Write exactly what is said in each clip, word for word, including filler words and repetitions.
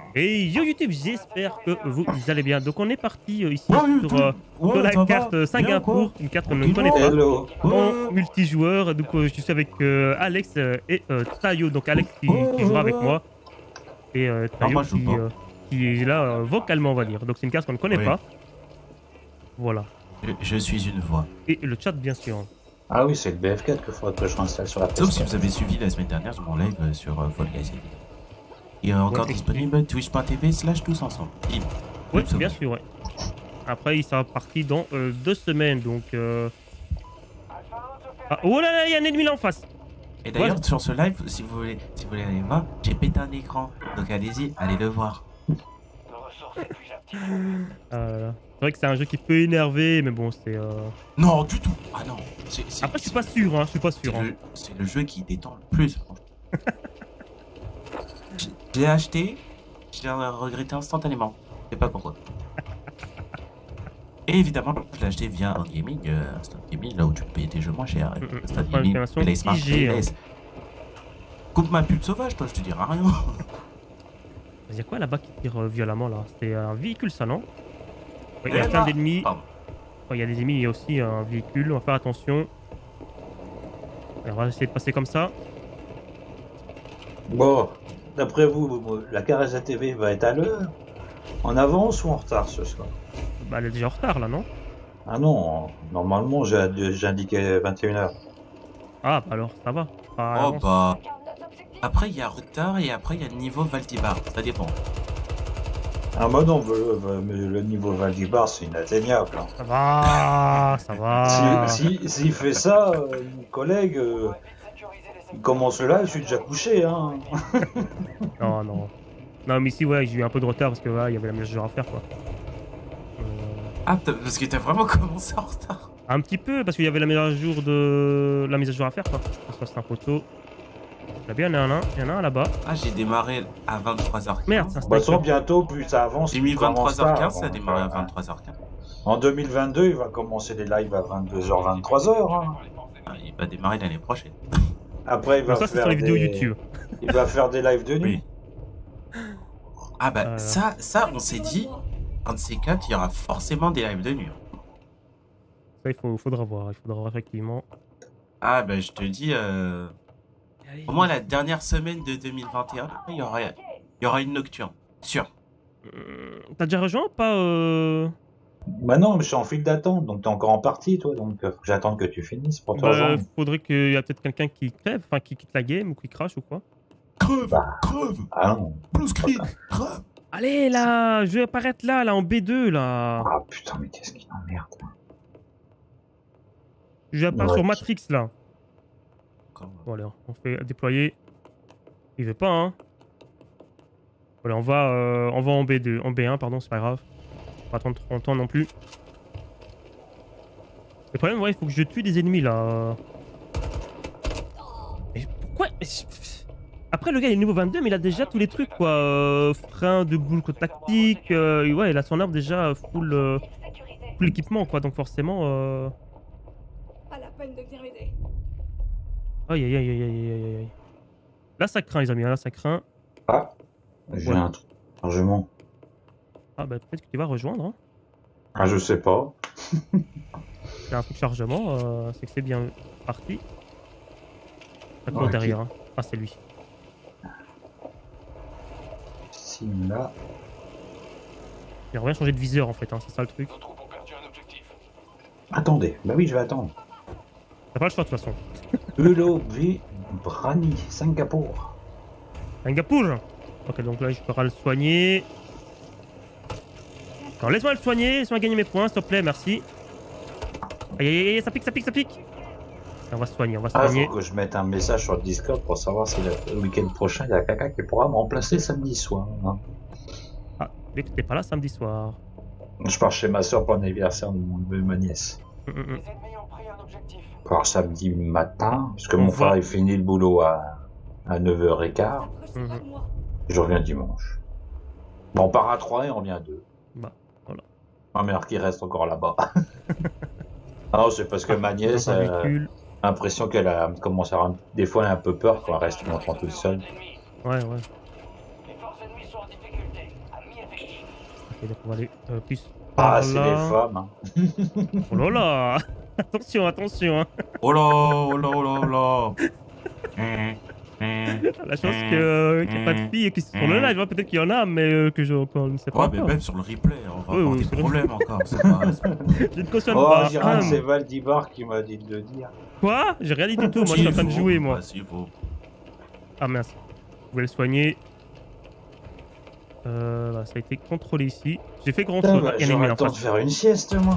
Et yo YouTube, j'espère que vous allez bien. Donc on est parti euh, ici Ouais, sur, YouTube. euh, Ouais, sur la ça va. carte euh, Bien, Singapour, quoi. une carte qu'on ne Tranquillement. connaît pas, Hello. en Ouais. multijoueur. Donc euh, je suis avec euh, Alex euh, et euh, Tayo. Donc Alex qui, Ouais, qui jouera ouais, avec ouais. moi et euh, Non, Tayo moi, je joue qui, pas. euh, qui est là euh, vocalement on va dire. Donc c'est une carte qu'on ne connaît Oui. pas. Voilà. Je, je suis une voix. Et le chat bien sûr. Ah oui, c'est le B F quatre qu'il faudrait que je réinstalle sur la P S Sauf si quatre. vous avez suivi la semaine dernière mon live euh, sur euh, Fall Guys. Il est encore Ouais, disponible twitch point t v slash tous ensemble. Bim. Oui, Comme ça, bien ouais. sûr, ouais. Après, il sera parti dans euh, deux semaines, donc... Euh... Ah, oh là là, il y a un ennemi là en face. Et d'ailleurs, Ouais. sur ce live, si vous voulez, si vous voulez aller voir, j'ai pété un écran. Donc allez-y, allez le voir. Euh, c'est vrai que c'est un jeu qui peut énerver, mais bon, c'est... Euh... Non, du tout. Ah non. C'est- c'est- Après, je suis pas sûr, hein, je suis pas C'est sûr. Hein. le, c'est le jeu qui détend le plus. franchement. J'ai- Je l'ai acheté, je l'ai regretté instantanément. Je sais pas pourquoi. Et évidemment, je l'ai acheté via un gaming, euh, Instant Gaming, là où tu peux payer tes jeux moins chers. Mm, mm. Instant Enfin, Gaming, une version Play Smart, I G, hein. Play S. Coupe ma pub sauvage, toi, je te dirai rien. Il y a quoi là-bas qui tire euh, violemment là? C'est un véhicule ça, non? Ouais, il y Et a plein là- d'ennemis. Pardon. Ouais, il y a des ennemis, il y a aussi un véhicule, on va faire attention. Et on va essayer de passer comme ça. Bon, d'après vous, la Caresse A T V va être à l'heure? En avance ou en retard ce soir? Bah, elle est déjà en retard là, non? Ah non, normalement j'ai j'ai indiqué vingt et une heures. Ah, bah alors, ça va. Pas à Oh l'avance. bah. Après, il y a retard et après, il y a niveau Valdibar. Ça dépend. Ah bah non, le, le- mais le niveau Valdibar c'est inatteignable. hein. Ça va, ça va. Si, si, s'il fait ça, euh, mon collègue, euh, il commence là, je suis déjà couché. Hein. Non, non. Non, mais ici, ouais, j'ai eu un peu de retard parce que voilà, il y avait la mise à jour à faire, quoi. Euh, Ah, t'as- parce que t'as vraiment commencé en retard. un petit peu, parce qu'il y avait la mise à jour de la mise à jour à faire, quoi. Ça, c'est un poteau. Là, bien, il y en a un, il y en a un là-bas. Ah, j'ai démarré à vingt-trois heures quinze. Merde, c'est un De toute façon, sniper. bientôt, plus ça avance. J'ai mis plus il commence vingt-trois heures quinze, tard, ça a donc, démarré à euh, vingt-trois heures quinze. En deux mille vingt-deux, il va commencer les lives à vingt-deux heures, vingt-trois heures. Hein. Ah, il va démarrer l'année prochaine. Après, il va Donc ça, c'est faire sur les vidéos des... YouTube. Il va faire des lives de nuit. Oui. Ah bah Euh. ça, ça, on s'est dit, un de ces quatre, il y aura forcément des lives de nuit. Ça, il faut, faudra voir, il faudra voir effectivement. Ah bah je te dis, euh, au moins la dernière semaine de deux mille vingt et un, il y aura, il y aura une nocturne, sûr. Euh, T'as déjà rejoint ou pas euh... Bah non, mais je suis en file d'attente, donc t'es encore en partie, toi, donc euh, faut que j'attende que tu finisses pour te Bah, rejoindre. faudrait qu'il y a peut-être quelqu'un qui crève, enfin qui quitte la game ou qui crache ou quoi. Creve, Bah. creve, Ah non. blue screen, creve. Allez là, je vais apparaître là, là en B deux là. Ah putain, mais qu'est-ce qui m'emmerde. Je vais apparaître Ouais. sur Matrix là. Comment Bon allez, on fait déployer. Il veut pas hein. Voilà, on va, euh, on va en B deux, en B un pardon, c'est pas grave. Pas attendre trop longtemps non plus. Le problème, ouais, il faut que je tue des ennemis là. Mais pourquoi après, le gars il est niveau vingt-deux, mais il a déjà tous les trucs quoi. Euh, frein de boule tactique. Euh, et ouais, il a son arme déjà full, euh, full équipement quoi. Donc forcément. Euh... Pas la peine de venir m'aider. Aïe aïe aïe aïe aïe aïe aïe. Là ça craint les amis, là ça craint. Ah, j'ai Ouais. un truc. Chargement. Ah bah peut-être que tu vas rejoindre. Hein. Ah, je sais pas. Il y a un truc de chargement, euh, c'est que c'est bien parti. Ça court Ouais, derrière. Hein. Ah c'est lui. Si là. Il revient changer de viseur en fait, hein, c'est ça le truc. Attendez, bah oui, je vais attendre. T'as pas le choix de toute façon. Ulo V Brani, Singapour. Singapour. Ok donc là je pourrai le soigner. Non laisse-moi le soigner, laisse-moi gagner mes points s'il te plaît, merci. Aïe aïe aïe, ça pique, ça pique, ça pique. On va se soigner, on va se Ah, soigner. faut que je mette un message sur le Discord pour savoir si le, le week-end prochain il y a quelqu'un qui pourra me remplacer samedi soir. hein. Ah, vu que t'es pas là samedi soir. Je pars chez ma soeur pour l'anniversaire de, mon- de ma nièce. Hum, hum, hum. Je pars samedi matin, puisque On mon voit. frère il finit le boulot à, à neuf heures quinze. Approche-toi de moi. Je reviens dimanche. Bon, on part à trois et on revient à deux. Bah, voilà. Ma mère qui reste encore là-bas. Non, c'est parce que ma nièce Dans un a véhicule. l'impression qu'elle a commencé à avoir des fois elle a un peu peur quand elle reste longtemps toute seule. Ouais, ouais. Ok, donc on va aller euh, plus Ah, par c'est là. les femmes. Hein. Oh là là. Attention, attention. Hein. Oh là, oh là, oh là, oh là. Hum, hum. La chance que- qu'il n'y ait pas de filles qui sont sur le live. Hein. Peut-être qu'il y en a, mais euh, que je encore ne sais pas. Ouais, mais encore. même sur le replay, on va Oui, avoir oui, des c'est vrai. problèmes encore. C'est pas... c'est- Je ne cautionne Oh, pas. Gérald, Hum. c'est Valdibar qui m'a dit de le dire. Quoi? J'ai rien dit du tout. Moi, je suis en train de S'il jouer, faut, moi. ouais, s'il faut. Ah mince. Vous pouvez le soigner. Euh, voilà, ça a été contrôlé ici. J'ai fait grand Putain, chose. bah, Il y en a j'aurais une le en temps de face. faire une sieste, moi.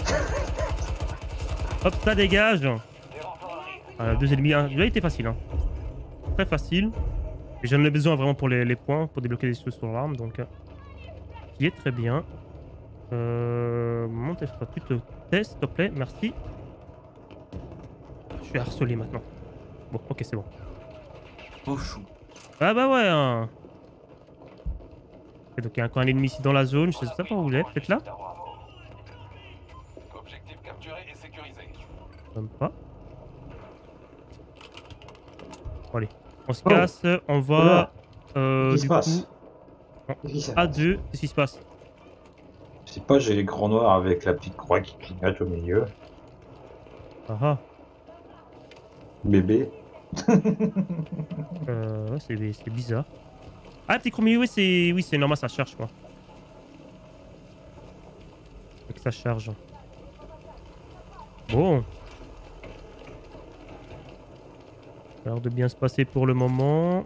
Hop, ça dégage. Voilà, deux ennemis. Hein. Il a été facile. Hein. Très facile. Et j'en ai besoin vraiment pour les, les points, pour débloquer des choses sur l'arme. Donc, euh, qui est très bien. Euh, monte, est-ce que tu te testes, s'il te plaît? Merci. Je suis harcelé maintenant. Bon, ok, c'est bon. Oh chou. Ah bah ouais. Hein. Et donc il y a encore un ennemi ici dans la zone. Je sais pas où vous êtes. Peut-être là? Objectif capturé et sécurisé. Même pas. Bon, allez, on se Oh. casse, on va Oula. euh, Qu'est-ce qui du se passe? coup Qu'est-ce qui se à passe deux. Qu'est-ce qui se passe? Je sais pas, j'ai l'écran noir avec la petite croix qui clignote au milieu. Ah ah. Bébé. Euh, ouais, c'est c'est bizarre. Ah, petit chromie, oui, c'est oui, c'est normal, ça charge quoi. Faut que ça charge. Bon. Ça a l'air de bien se passer pour le moment.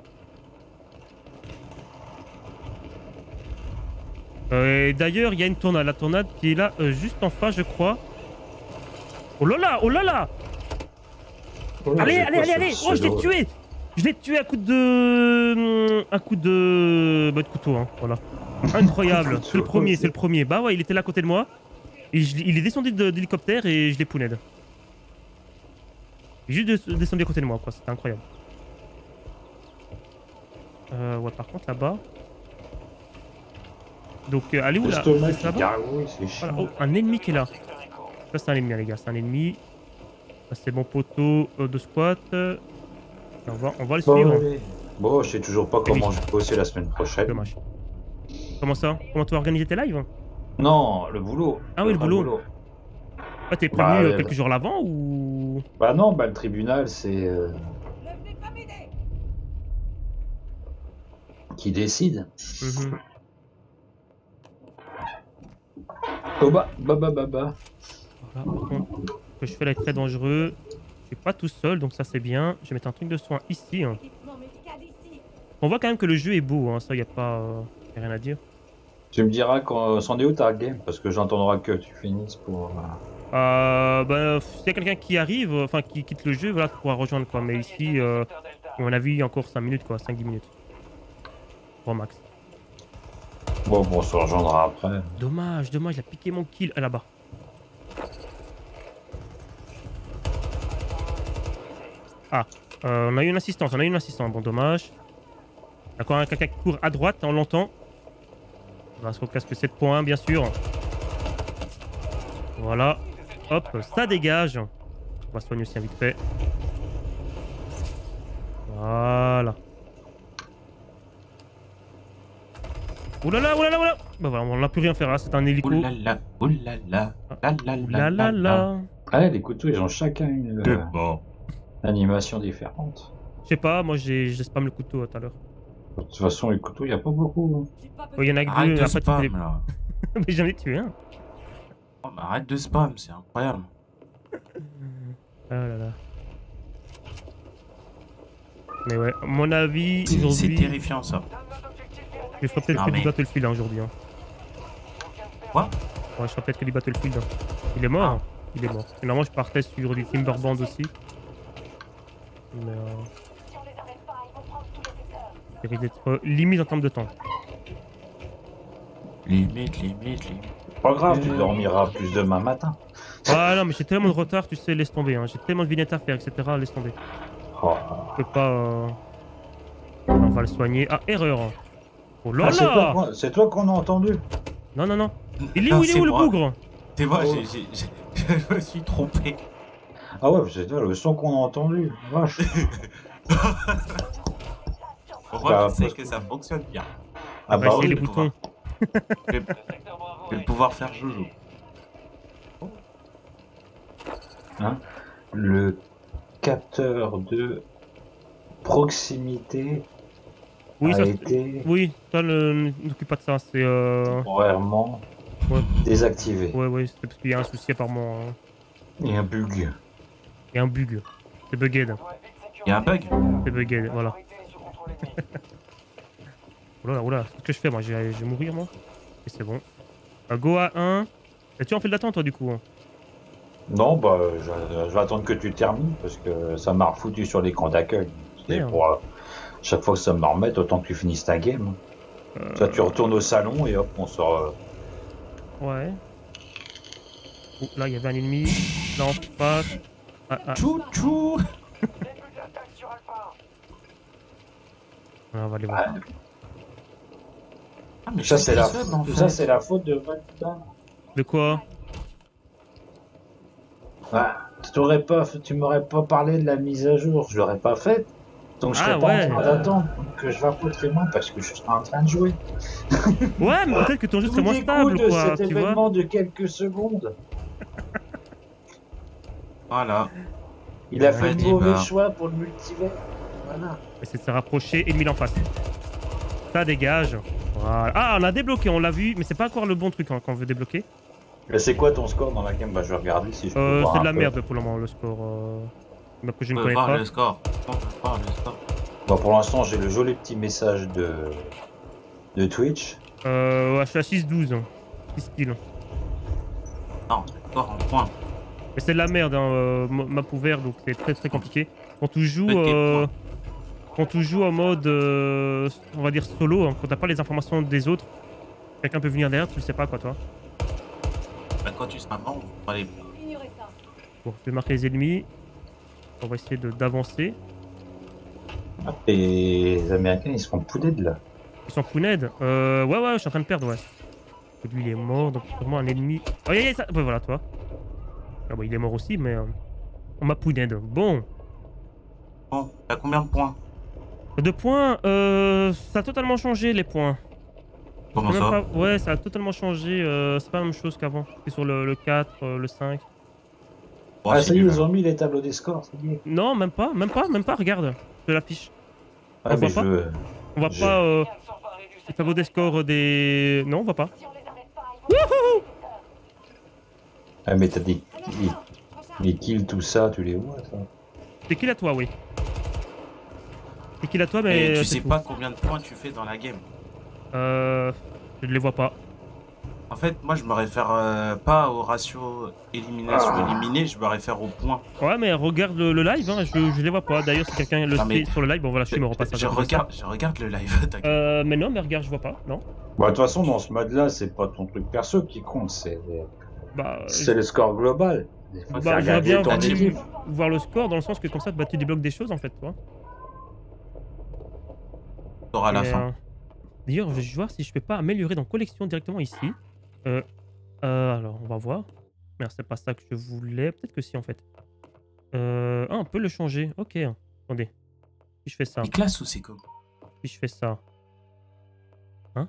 Euh, et d'ailleurs, il y a une tornade. La tornade qui est là, euh, juste en face, je crois. Oh là là, oh là là. Oh, Allez, j'ai allez, pas allez, ce allez. Oh, je l'ai pseudo. tué. Je l'ai tué à coup de... Un coup de... Bah, de couteau, hein, voilà. Incroyable. C'est le premier, c'est le premier. Bah ouais, il était là à côté de moi. Et je l'ai- il est descendu de- d'hélicoptère et je l'ai pouned. Il est juste de- descendu à côté de moi, quoi. C'était incroyable. Euh, ouais, par contre, là-bas... Donc, euh, allez où, là? L'estomac Juste qui là-bas. gargouille, c'est chiant. Voilà. Oh, un ennemi qui est là. Ça, c'est un ennemi, les gars. C'est un ennemi. Ça, c'est mon poteau euh, de squat. Euh, On va, on va le Bon, suivre. allez. Bon, je sais toujours pas comment je vais bosser la semaine prochaine. Dommage. Comment ça? Comment tu vas organiser tes lives? Non, le boulot. Ah oui, le vrai boulot. Ah, t'es prévenu Bah, euh, euh, quelques jours l'avant ou... Bah non, bah le tribunal, c'est euh, Ne venez pas m'aider. qui décide. Mhm. Oh bah, bah, bah, bah, bah. Voilà, par contre, ce que je fais là est très dangereux. Je suis pas tout seul, donc ça c'est bien. Je vais mettre un truc de soin ici. Hein. Équipement médical ici. On voit quand même que le jeu est beau, hein. Ça y a pas... euh, y a rien à dire. Tu me diras quand c'en est où ta game, parce que j'entendrai que tu finisses pour... euh, Euh, bah, s'il y a quelqu'un qui arrive, euh, enfin qui quitte le jeu, voilà, tu pourras rejoindre quoi. Mais ici, euh, à mon avis, encore cinq minutes quoi, cinq dix minutes. Grand max. Bon, bon, on se rejoindra après. Dommage, dommage, il a piqué mon kill. Ah, là-bas. Ah, euh, on a eu une assistance, on a eu une assistance. Bon, dommage. Encore un quelqu'un qui court à droite, on l'entend. On va se casque sept points, bien sûr. Voilà. Hop, ça dégage. On va soigner aussi un vite fait. Voilà. Oulala, oulala, oulala. Bah voilà, on n'a plus rien faire là, c'est un hélico. Oulala, oulala, la la La la la. Ah, les couteaux, ils ont chacun une C'est euh, bon. animation différente. Je sais pas, moi j'ai j'ai spam le couteau euh, tout à l'heure. De toute façon, les couteaux, il n'y a pas beaucoup. J'ai pas Oh, il y en a que Arrête deux, de après tu peux les... spam là. Mais j'en ai tué un. Oh, mais arrête de spam, c'est incroyable. Ah là là. Mais ouais, à mon avis, C'est c'est aujourd'hui, terrifiant ça. je ferai peut-être Non, que mais- du Battlefield hein, aujourd'hui. Hein. Quoi? Ouais, je ferai peut-être que du Battlefield. hein. Il est mort Ah. hein. Il est mort. Et normalement, je partais sur du Timberband aussi. Mais euh, Si on les arrête pas, ils vont prendre tous les secteurs. il risque d'être euh, limite en termes de temps. Limite, limite, limite. Pas grave, tu dormiras plus demain matin. Ah non, mais j'ai tellement de retard, tu sais, laisse tomber. Hein. J'ai tellement de vignettes à faire, et cetera. Laisse tomber. Oh. Je peux pas... euh, On va le soigner. Ah, erreur. Oh là Ah, c'est là. toi qu'on- c'est toi qu'on a entendu. Non, non, non. Il est Non, où, il est c'est où le moi. bougre? C'est moi, Oh. j'ai- j'ai- j'ai- je me suis trompé. Ah ouais, c'est toi, le son qu'on a entendu. Vache. Au moins, Bah, je sais parce que que- ça fonctionne bien. Ah On va bah essayer oui. les boutons. Je vais, je vais pouvoir faire Jojo. Hein, le capteur de proximité Oui, a ça, été oui, ça, ne n'occupe pas de ça. C'est. Euh... temporairement Ouais. désactivé. Ouais, ouais, c'est parce qu'il y a un souci apparemment. Hein. Il y a un bug. Il y a un bug. C'est bugged. Il y a un bug. C'est bugged, voilà. Oula, oula, qu'est-ce que je fais moi? Je vais, je vais mourir moi? Ok, c'est bon. Euh, go à un. Et tu en fais de l'attente toi du coup? Hein. Non, bah, je, je vais attendre que tu termines parce que ça m'a refoutu sur l'écran d'accueil. Et Merde. pour euh, chaque fois que ça me remet, autant que tu finisses ta game. Euh, Ça, tu retournes au salon et hop, on sort. euh, Ouais. Oh, là, il y avait un ennemi. Là, en face. Ah, ah. Tchou tchou. Ah, on va aller voir. bah, Ah, mais ça, je c'est la, personne, en fait. ça, c'est la faute de Valda. De quoi? Ah, tu t'aurais pas, tu m'aurais pas parlé de la mise à jour, je l'aurais pas faite. Donc je serais Ah, pas ouais. en train d'attendre que je vapoterai moins parce que je serais en train de jouer. Ouais, mais peut-être que ton jeu serait Tout moins stable, découle de quoi. cet Tu vois? événement de quelques secondes. Voilà. Il a Ouais, fait le dis, mauvais bah. choix pour le multivers. Voilà. Essayer de se rapprocher et de mille en face. Ça dégage. Voilà. Ah, on a débloqué, on l'a vu, mais c'est pas encore le bon truc hein, qu'on veut débloquer. Mais c'est quoi ton score dans la game? Bah je vais regarder si je peux Euh, voir c'est un de la peu. merde pour le moment, le score. Euh... Mais après, je On ne peut connais voir pas. le score. On peut voir le score. Bon, pour l'instant, j'ai le joli petit message de de Twitch. Euh, ouais, je suis à six douze. six kills. Non, score en points. Mais c'est de la merde, hein, euh, map ouvert, donc c'est très très compliqué. Quand tu joues, Ok, euh, quand tu joues en mode, euh, on va dire solo, hein, quand t'as pas les informations des autres, quelqu'un peut venir derrière, tu le sais pas quoi, toi. Bah, quand tu seras mort, on va aller. Ignorez ça. Bon, je vais marquer les ennemis. On va essayer de- d'avancer. Ah, et les Américains, ils se font pouder de là. Ils sont pouned. Euh, ouais, ouais, je suis en train de perdre, ouais. Et lui, il est mort, donc sûrement un ennemi. Oh, yeah, yeah, ça... Ouais, voilà, toi. Ah, bah, il est mort aussi, mais euh, on m'a pouned. Bon. Bon, t'as combien de points? De points, euh, ça a totalement changé les points. Comment Même ça? pas- Ouais, ça a totalement changé. euh, c'est pas la même chose qu'avant. C'est sur le, le quatre, euh, le cinq. Bon, ah, c'est ça y est, nul, ils hein. ont mis les tableaux des scores, ça y est. Non, même pas, même pas, même pas. Regarde, je l'affiche. Ah, On mais voit je veux. On voit J'ai- pas euh, le tableau des scores des. Non, on voit pas. Si on les arrête pas, ils vont prendre tous les secteurs. Ah, mais t'as des. Alors, les- ça, prochain. Les kills, tout ça, tu les vois, ça. C'est kill à toi, oui. C'est kill à toi, mais. Et euh, tu c'est sais tout. pas combien de points tu fais dans la game. Euh. Je ne les vois pas. En fait, moi, je me réfère euh, pas au ratio élimination-éliminé, je me réfère au point. Ouais, mais regarde le, le live, hein, je, je les vois pas. D'ailleurs, si quelqu'un le Non, mais- sait sur le live, bon voilà, je suis me repasse. Je regarde, je regarde le live, t'inquiète. Euh, mais non, mais regarde, je vois pas, non. Bah, de toute façon, dans ce mode-là, c'est pas ton truc perso qui compte, c'est Bah, c'est le score global. Il faut bah, faire j'aimerais gagner bien ton ta team. équipe. voir le score dans le sens que comme ça, bah, tu débloques des choses en fait, toi. T'auras la Et, fin. euh, D'ailleurs, je vais voir si je peux pas améliorer dans collection directement ici. Euh, euh, alors, on va voir. Merde, c'est pas ça que je voulais. Peut-être que si en fait. Euh, ah, on peut le changer. Ok. Attendez. Si je fais ça. Les classes ou c'est comme? Si je fais ça. Hein?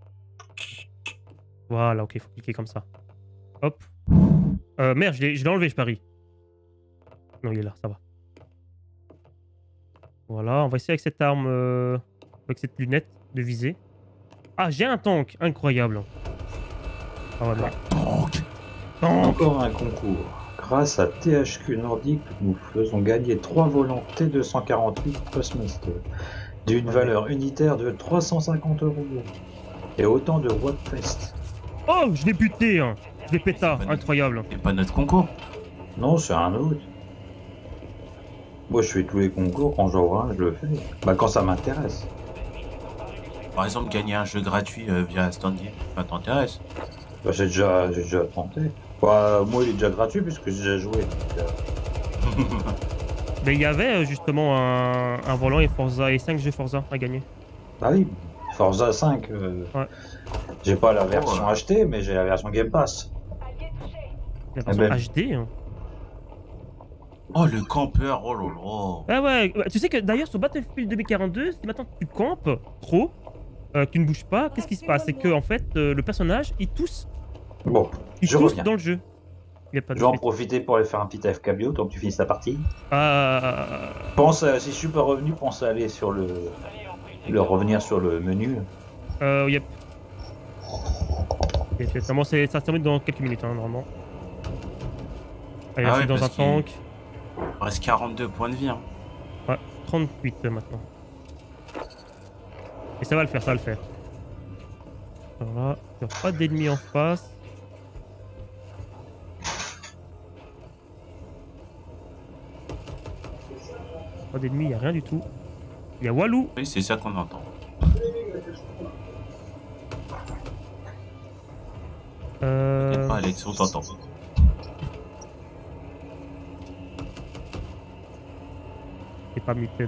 Voilà, ok, faut cliquer comme ça. Hop. Euh, merde, je l'ai je l'ai enlevé, je parie. Non, il est là, ça va. Voilà, on va essayer avec cette arme, euh, avec cette lunette de visée. Ah, j'ai un tank, incroyable. Ah ouais, merde. Donc, Tank. Encore un concours. Grâce à T H Q Nordique, nous faisons gagner trois volants T deux cent quarante-huit Postmaster d'une Ouais. valeur unitaire de trois cent cinquante euros et autant de Wattfest. Oh, je l'ai buté, hein. Je l'ai péta, incroyable. c'est pas notre concours. Non, c'est un autre. Moi, je fais tous les concours, quand j'en vois un, je le fais. Bah, quand ça m'intéresse. Par exemple, gagner un jeu gratuit euh, via Standy, ça t'intéresse? Bah, j'ai déjà, j'ai déjà tenté. Bah, moi, il est déjà gratuit puisque j'ai déjà joué. donc, euh, Mais il y avait euh, justement un, un volant et Forza et cinq jeux Forza à gagner. Ah oui, Forza cinq. euh, Ouais. J'ai pas la version ouais. achetée, mais j'ai la version Game Pass. Allié touché. La version ben. H D. Hein. Oh, le campeur, oh là là. Ah ouais, bah, tu sais que d'ailleurs sur Battlefield deux mille quarante-deux, si maintenant tu campes trop, euh, tu ne bouges pas, qu'est-ce qui se passe? C'est que en fait, euh, le personnage, il tousse. Bon, Il je tousse reviens. dans le jeu. Il y a pas de Je vais en suite. profiter pour aller faire un petit A F K bio, tant que tu finisses ta partie. Euh... Pense, à- si je suis pas revenu, pense à aller sur le... le revenir sur le menu. Euh, yep. Ok, ok, ça, bon, c'est- ça se termine dans quelques minutes, hein, normalement. Allez, Ah je ouais, suis dans un parce qu'il- tank. Il reste quarante-deux points de vie. Hein. Ouais, trente-huit euh, maintenant. Et ça va le faire, ça va le faire. Alors là, il n'y a pas d'ennemis en face. Pas d'ennemis, il n'y a rien du tout. Il y a Walou. Oui, c'est ça qu'on entend. Euh... T'inquiète pas, Alex, on t'entend. C'est pas muted.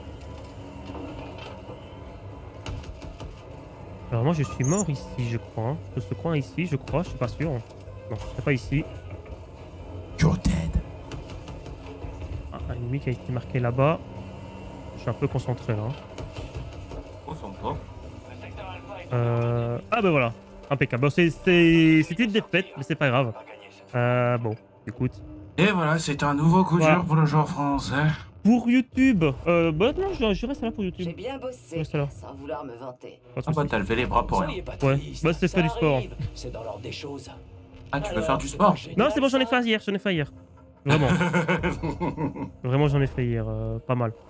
Alors moi je suis mort ici, je crois. Hein. De ce coin ici, je crois, je suis pas sûr. Non, c'est pas ici. You're dead. Ah, un ennemi qui a été marqué là-bas. Je suis un peu concentré là. Concentre-toi. Euh... Ah bah voilà, impeccable. Bon, c'est c'est- c'est une défaite, mais c'est pas grave. Euh, bon, écoute. Et voilà, c'est un nouveau coup Voilà. dur pour le joueur français. Pour YouTube, euh, bah non, je, je reste là pour J'ai YouTube. bien bossé, Ouais, ça va. sans vouloir me vanter. Pas de Ah bah soucis. t'as levé les bras pour rien. Soyez pas Ouais. triste, Bah, c'est ça fait du sport. arrive, c'est dans l'ordre des choses. Ah, tu peux Alors, faire du c'est sport pas génial, Non, c'est bon, j'en ai ça fait hier, j'en ai fait hier. Vraiment, vraiment j'en ai fait hier, euh, pas mal.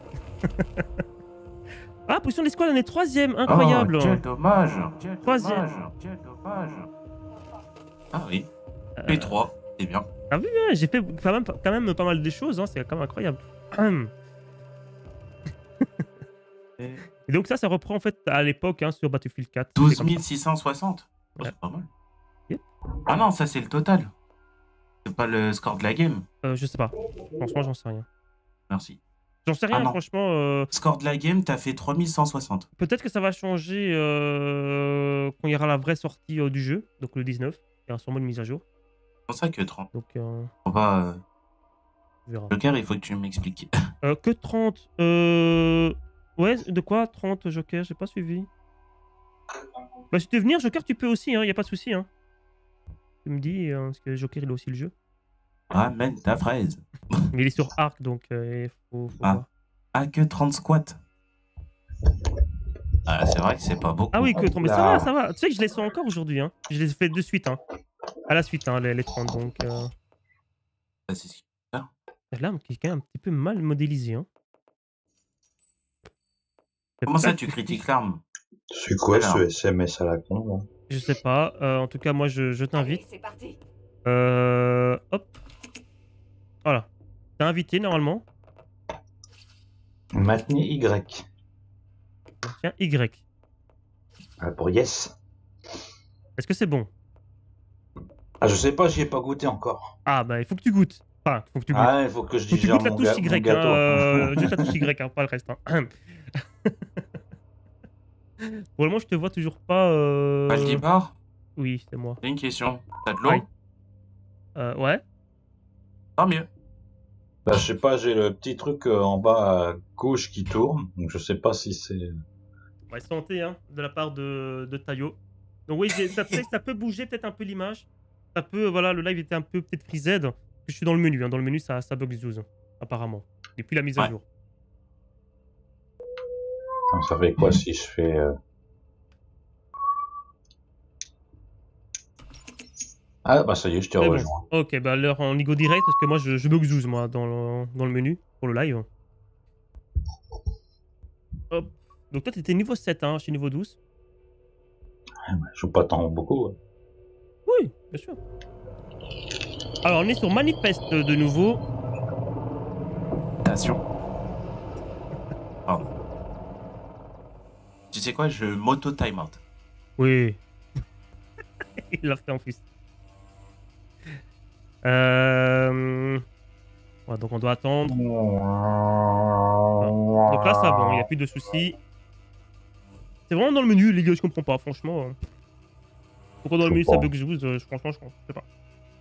Ah, position de l'escouade, on est troisième, incroyable. Oh, quel dommage. Quel Troisième. dommage. Quel dommage. Ah oui, Euh, les trois, c'est bien. Ah oui, ouais, j'ai fait quand même, quand même pas mal de choses, hein, c'est quand même incroyable. Hum. Et donc ça, ça reprend en fait à l'époque hein, sur Battlefield quatre. douze C'était comme mille ça. six cent soixante. Oh, Ouais. c'est pas mal. Yep. Ah non, ça c'est le total. C'est pas le score de la game. Euh, je sais pas, franchement j'en sais rien. Merci. J'en sais rien, Ah non. franchement. euh, Score de la game, t'as fait trois mille cent soixante. Peut-être que ça va changer euh, quand il y aura la vraie sortie euh, du jeu, donc le dix-neuf. Il y aura sûrement une mise à jour. C'est pour ça que trente. Donc euh, On va. Euh... on verra. Joker, il faut que tu m'expliques. Euh, que trente euh... Ouais, de quoi trente Joker? J'ai pas suivi. Bah, si tu veux venir, Joker, tu peux aussi, hein, y a pas de souci. Hein. Tu me dis, hein, parce que Joker, il a aussi le jeu. Ramène ta fraise. Mais il est sur Arc, donc euh, il faut, faut Ah. voir. Ah, que trente squats. Ah, c'est vrai que c'est pas beaucoup. Ah oui, que trente, mais ça Là. va, ça va. Tu sais que je les sens encore aujourd'hui. Hein. Je les ai fait de suite. Hein. À la suite, hein, les, les trente. Donc, euh... Ah, c'est ce qui- l'arme qui est quand même un petit peu mal modélisée. Hein. C'est Comment ça, pas- tu critiques l'arme? C'est quoi Alors. ce S M S à la con là? Je sais pas. Euh, en tout cas, moi, je, je t'invite. Allez, c'est parti. Euh, hop. Voilà. T'es invité normalement. Maintenez Y. Tiens, Y. Ah, pour yes. Est-ce que c'est bon? Ah, je sais pas, j'y ai pas goûté encore. Ah, bah, il faut que tu goûtes. Enfin, faut que tu goûtes. Ah, il faut que je faut que tu digère goûtes la mon, touche ga- mon Y. Hein, gâteau. euh, juste la touche Y, hein, pas le reste. Hein. Pour le moment, je te vois toujours pas. Euh... Valdibar, Oui, c'est moi. j'ai une question. T'as de l'eau? Oui. Euh, ouais. Tant mieux. Bah, je sais pas, j'ai le petit truc euh, en bas à gauche qui tourne, donc je sais pas si c'est... Ouais, santé, hein, de la part de, de Tayo. Donc oui, j'ai- ça, peut- ça peut bouger peut-être un peu l'image. Ça peut, voilà, le live était un peu peut-être freezed. Parce que je suis dans le menu, hein. Dans le menu, ça, ça bug zouz, apparemment. Depuis la mise à Ouais. jour. Attends, ça fait quoi si je fais... euh, Ah, bah ça y est, je t'ai C'est bon. rejoint. Ok, bah alors en Ligo direct, parce que moi je, je bug zouz, moi, dans le, dans le menu, pour le live. Hop. Donc toi, t'étais niveau sept, hein, je suis niveau douze. Je joue pas tant beaucoup. hein. Oui, bien sûr. Alors, on est sur Manifest de nouveau. Attention. Pardon. Tu sais quoi, je moto timeout. Oui. Il l'a fait en plus. Euh... Ouais, donc on doit attendre. Donc là, ça va, il n'y a plus de soucis. C'est vraiment dans le menu, les gars, je comprends pas, franchement. euh. Pourquoi dans le Je menu ça comprends. bug zouz, euh, franchement, je sais pas.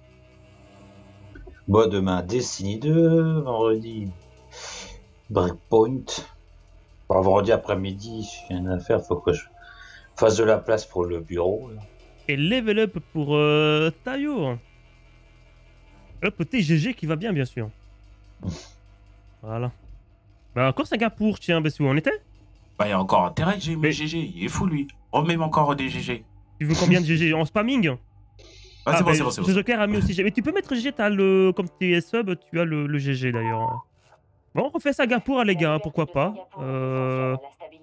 Bon, demain, Destiny deux, vendredi, Breakpoint. Bon, vendredi après-midi, j'ai rien à faire, faut que je... Face de la place pour le bureau. Là. Et level up pour euh, Tayo. Le petit G G qui va bien, bien sûr. Voilà. Bah, encore Singapour, tiens, bah, c'est où on était? Bah, il y a encore intérêt que j'ai mis Mais- G G. Il est fou, lui. Remets encore des G G. Tu veux combien de G G en spamming? Ah, c'est bon, bah, c'est bon, c'est bon. Ce Joker a mis aussi G G. Mais tu peux mettre G G, t'as le. Comme tu es sub, tu as le, le G G d'ailleurs. Bon, on refait Singapour, les gars, pourquoi pas. Euh.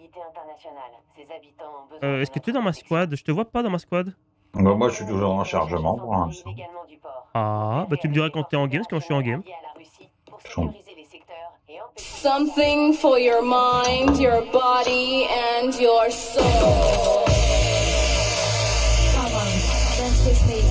euh, Est-ce que tu es dans ma squad? Je te vois pas dans ma squad. Bah, moi, je suis toujours en chargement pour l'instant. Ah, bah tu me diras quand t'es en game, parce que quand je suis en game. Something for your mind, your body, and your soul. Come on, dance with me.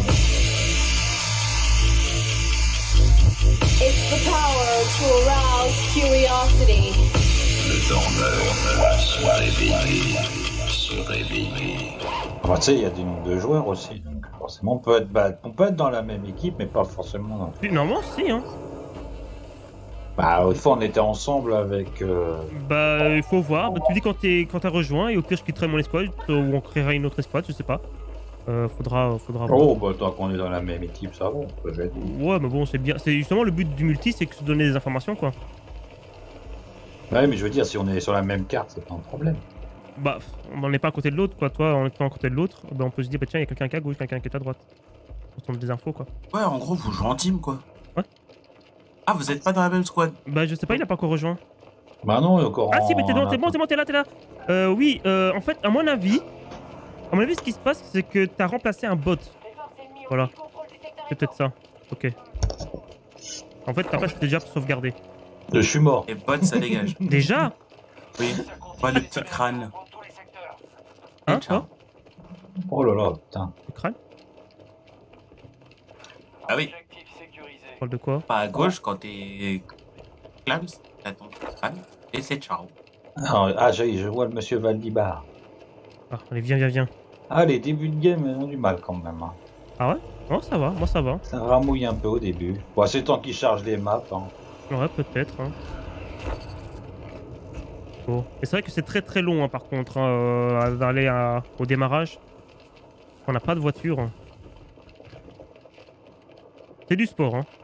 It's the power to arouse curiosity. Le dormeur doit se réveiller, se réveiller. Enfin, tu sais, il y a des nombres de joueurs aussi. Donc forcément, on peut, être, bah, on peut être dans la même équipe, mais pas forcément dans... Normalement, si, hein. Bah, une fois, on était ensemble avec... Euh... Bah, il faut voir. Bah, tu dis quand t'es quand t'as rejoint, et au pire, je quitterai mon escouade, ou on créera une autre escouade, je sais pas. Euh, faudra, faudra voir. Oh, bah, tant qu'on est dans la même équipe, ça va, on peut jouer. Ouais, mais bon, c'est bien. C'est justement le but du multi, c'est que se donner des informations, quoi. Ouais, mais je veux dire, si on est sur la même carte, c'est pas un problème. Bah, on n'en est pas à côté de l'autre, quoi. Toi, en étant à côté de l'autre, bah, on peut se dire, bah tiens, il y a quelqu'un qui est à gauche, quelqu'un qui est à droite. On se tombe des infos, quoi. Ouais, en gros, vous jouez en team, quoi. Ouais. Ah, vous êtes pas dans la même squad. Bah, je sais pas, il a pas encore rejoint. Bah non, il est encore Ah en... si, mais t'es bon, t'es bon, t'es bon, t'es là, t'es là. Euh, oui, euh, en fait, à mon avis, à mon avis, ce qui se passe, c'est que t'as remplacé un bot. Voilà. C'est peut-être ça. Ok. En fait, ta page était déjà sauvegardée. Je suis mort. Les bots, ça dégage. Déjà? Oui. Pas le petit crâne. Hein, Ciao. quoi? Oh là là, putain. Le crâne? Ah oui. Tu parles de quoi? Pas à gauche, quand t'es clams, t'as ton crâne. Et c'est ciao. Ah, ah je, je vois le monsieur Valdibar. Ah, allez, viens, viens, viens. Ah, les débuts de game, ils ont du mal quand même. Hein. Ah ouais? Non, ça va, moi ça va. Ça ramouille un peu au début. Bon, c'est le temps qu'ils chargent les maps. Hein. Ouais, peut-être. Hein. Bon. Et c'est vrai que c'est très très long, hein, par contre, hein, euh, d'aller à- au démarrage. On n'a pas de voiture. Hein. C'est du sport, hein.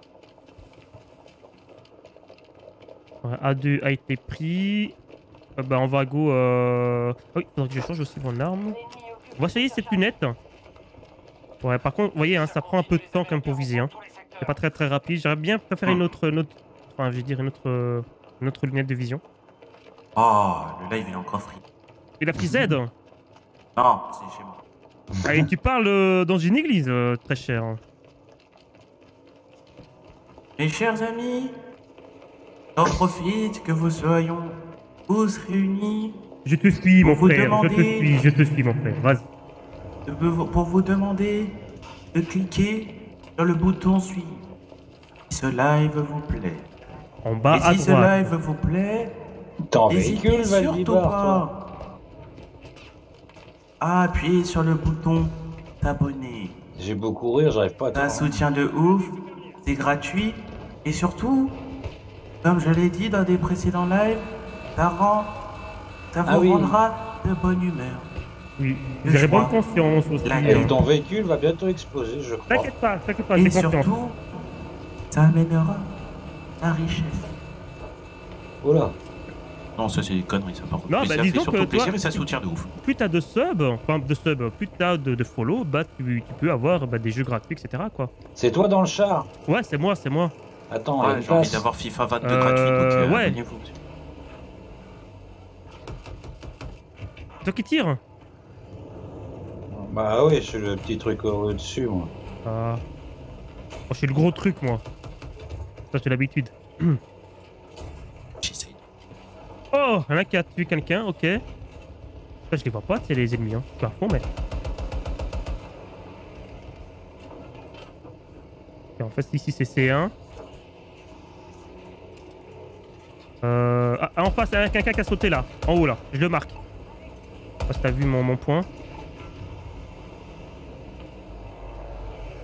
Ouais, A deux a été pris. Euh, bah, on va go. Euh... Ah oui, faudrait que je change aussi mon arme. On va essayer cette lunette. Ouais, par contre, vous voyez, hein, ça prend un peu de temps quand même pour viser. Hein. C'est pas très très rapide. J'aurais bien préféré une autre, une autre... Enfin, je veux dire une autre, euh, une autre lunette de vision. Oh, le live il est encore free. Il a pris Z. Non, c'est chez moi. Ah, et tu parles euh, dans une église, euh, très cher. Mes chers amis, j'en profite que vous soyons tous réunis Je te suis, mon Pour vous frère. Je te demander- suis, je te suis, mon frère. Vas-y. de vous- pour vous demander de cliquer sur le bouton suivre. Si ce live vous plaît. En bas Et à si ce droite. live vous plaît, T'es en n'hésitez véhicule, surtout Valdibar, toi. pas à appuyer sur le bouton s'abonner. J'ai beau courir, j'arrive pas à C'est un te soutien de ouf, c'est gratuit, et surtout, comme je l'ai dit dans des précédents lives, ça rend, ça vous Ah oui. rendra de bonne humeur. Oui. Le Vous avez bonne choix. conscience aussi. La hein. Et ton véhicule va bientôt exploser, je crois. T'inquiète pas, t'inquiète pas, Et j'ai confiance. surtout, ça amènera la richesse. Oh là. Non, ça c'est des conneries, ça par contre. Non, Mais bah, ça disons fait surtout que plaisir toi- et ça soutient de ouf. Plus t'as de subs, enfin de subs, plus t'as de, de follow, bah tu, tu peux avoir bah, des jeux gratuits, et cetera. Quoi. C'est toi dans le char. Ouais, c'est moi, c'est moi. Attends, il y a Ouais, une j'ai envie place. d'avoir FIFA vingt-deux Euh, gratuit, donc euh, ouais. abonnez-vous. Toi qui tire. Bah oui, je suis le petit truc au-dessus, moi. Ah. Oh, je suis le gros truc, moi. Ça, c'est l'habitude. J'essaye. Oh, il y en a qui a tué quelqu'un, ok. Ça, je les vois pas, c'est les ennemis. Hein. Je suis à fond, mais. Ok, en fait, ici, c'est C un. Euh... Ah, en face, il y a quelqu'un qui a sauté là, en haut là. Je le marque. Je sais pas si t'as vu mon, mon point.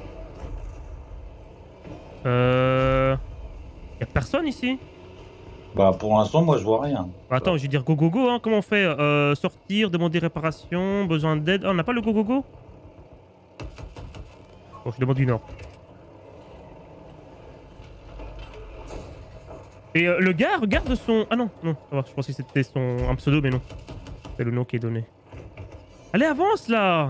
Euh... Y'a personne ici? Bah pour l'instant, moi je vois rien. Bah, attends, je vais dire go go go, hein. Comment on fait euh, sortir, demander réparation, besoin d'aide. Ah, on n'a pas le go go go? Bon, je demande une heure. Et euh, le gars, regarde son... Ah non, non, ça va, je pensais que c'était son... un pseudo, mais non. C'est le nom qui est donné. Allez, avance, là!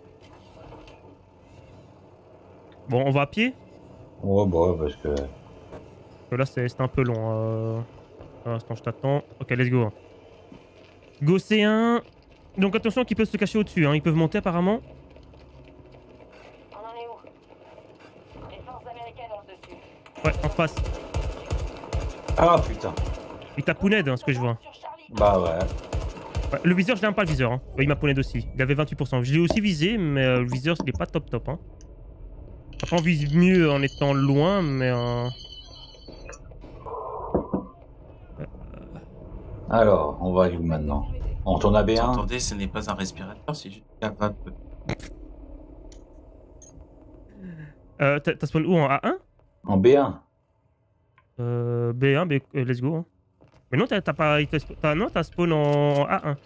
Bon, on va à pied? Ouais, bah ouais, parce que... Parce que là, c'est un peu long. Euh... Un instant, je t'attends. Ok, let's go. Go C un. Donc attention qu'ils peuvent se cacher au-dessus, hein. Ils peuvent monter apparemment. On en est où? Les forces américaines ont le dessus. Ouais, en face. Ah putain. Il tape Pouned, hein, ce que je vois. Sur Charlie. Bah ouais. Ouais, le viseur, je l'aime pas le viseur. Hein. Ouais, il m'a Pouned aussi. Il avait vingt-huit pour cent. Je l'ai aussi visé, mais euh, le viseur, il est pas top top. Hein. Après, on vise mieux en étant loin, mais... Euh... Alors, on va où maintenant? On tourne à B Vous un. entendez, ce n'est pas un respirateur, c'est juste la vape. Euh, T'as spawn où? En A un? En B un. Euh, B un, B... euh, let's go. Hein. Mais non, t'as pas... As... Non, t'as spawn en A un.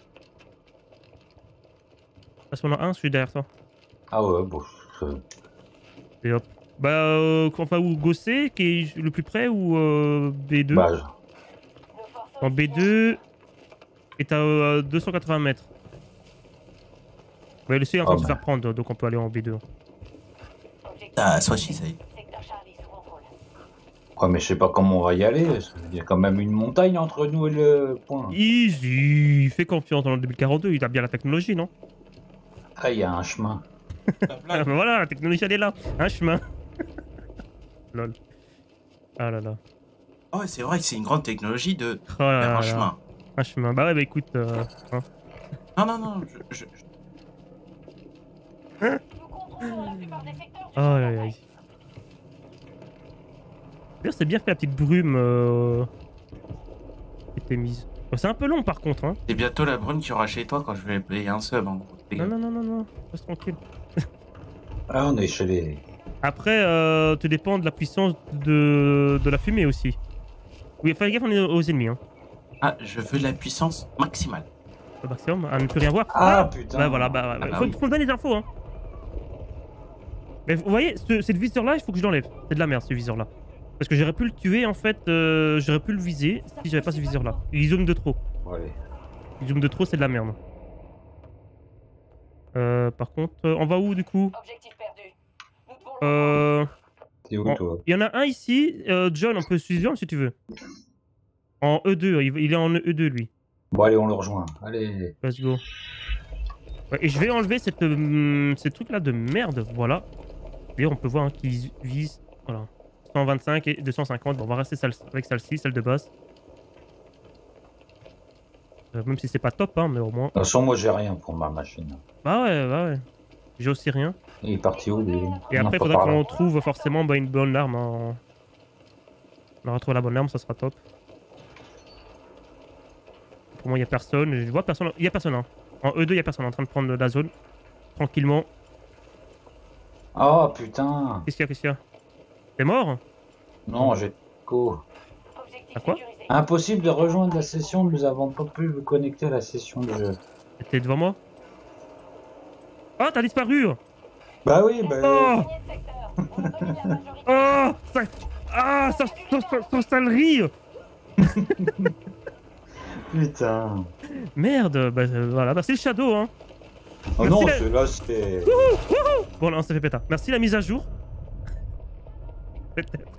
T'as spawn en A un, je suis derrière toi. Ah ouais, bon. je- Et hop. Bah, euh, enfin, ou Gossé, qui est le plus près, ou euh, B deux. Bah, je- Nos forces En B deux, est à euh, deux cent quatre-vingts mètres. Ouais, le C est en train Oh, de se bah. faire prendre, donc on peut aller en B deux. Objectif. Ah, soit chi, ça y est. Secteur Charlie sous contrôle. ouais, mais je sais pas comment on va y aller. Parce qu'il y a quand même une montagne entre nous et le point. Easy, fais confiance en deux mille quarante-deux, il a bien la technologie, non? Ah, il y a un chemin. Ah, bah voilà, la technologie elle est là, un chemin. Lol. Ah là là. Ah ouais, c'est vrai que c'est une grande technologie de Oh là faire là un là. chemin. Un chemin, bah ouais, bah écoute. Euh, hein. Non, non, non, je, je- je- Nous contrôlons la plupart des secteurs du Oh champ aïe d'attaque. aïe. D'ailleurs, c'est bien fait la petite brume euh... qui était mise. Oh, c'est un peu long par contre, hein. c'est bientôt la brume qu'il y aura chez toi quand je vais payer un sub. En gros. Non, non, non, non, non, reste tranquille. Ah, on est chez les... Après, euh, te dépend de la puissance de, de la fumée aussi. Oui, fais gaffe, on est aux ennemis, hein. Ah, je veux la puissance maximale. Au maximum, à ne plus rien voir. Ah, putain. Bah voilà, bah, bah, Ah bah faut, oui. faut me donner des infos, hein. Mais vous voyez, ce, cette viseur-là, il faut que je l'enlève. C'est de la merde, ce viseur-là. Parce que j'aurais pu le tuer, en fait, euh, j'aurais pu le viser si j'avais pas ce viseur-là. Il zoome de trop. Ouais. Il zoome de trop, c'est de la merde. Euh, par contre, euh, on va où, du coup? Objectif perdu. Nous devons le Euh... T'es où, Bon, toi? il y en a un ici. Euh, John, on peut suivre si tu veux. En E deux, il, il est en E deux, lui. Bon, allez, on le rejoint. Allez. Let's go. Ouais, et je vais enlever cette, euh, ces trucs-là de merde, voilà. D'ailleurs, on peut voir hein, qu'ils visent, voilà, cent vingt-cinq et deux cent cinquante. Bon, on va rester celle avec celle-ci, celle de base. Euh, même si c'est pas top, hein, mais au moins. De toute façon, moi, j'ai rien pour ma machine. Bah ouais, bah ouais. J'ai aussi rien. Il est parti où, lui? Et Non, après, il pas faudra par là. qu'on trouve forcément bah, une bonne arme. Hein. On va retrouver la bonne arme, ça sera top. Pour moi, il n'y a personne. Je vois personne. Il y a personne. Hein. En E deux, il y a personne en train de prendre la zone. Tranquillement. Oh, putain. Qu'est-ce qu'il y a? Qu'est-ce qu'il y a? T'es mort? Non, j'ai... Co. Objectif À quoi? sécurisé. Impossible de rejoindre la session, nous avons pas pu vous connecter à la session de jeu. T'es devant moi? Oh, t'as disparu! Bah oui, bah... Oh! Gagner le secteur. On domine la majorité. Oh! Ça... Ah! Ça... Ça... Ça... Ça... salerie! Putain. Merde! Bah euh, voilà, bah c'est le Shadow, hein! Oh Merci non, la- celui-là, c'était... Bon, là, on s'est fait péter. Merci la mise à jour. Peut-être.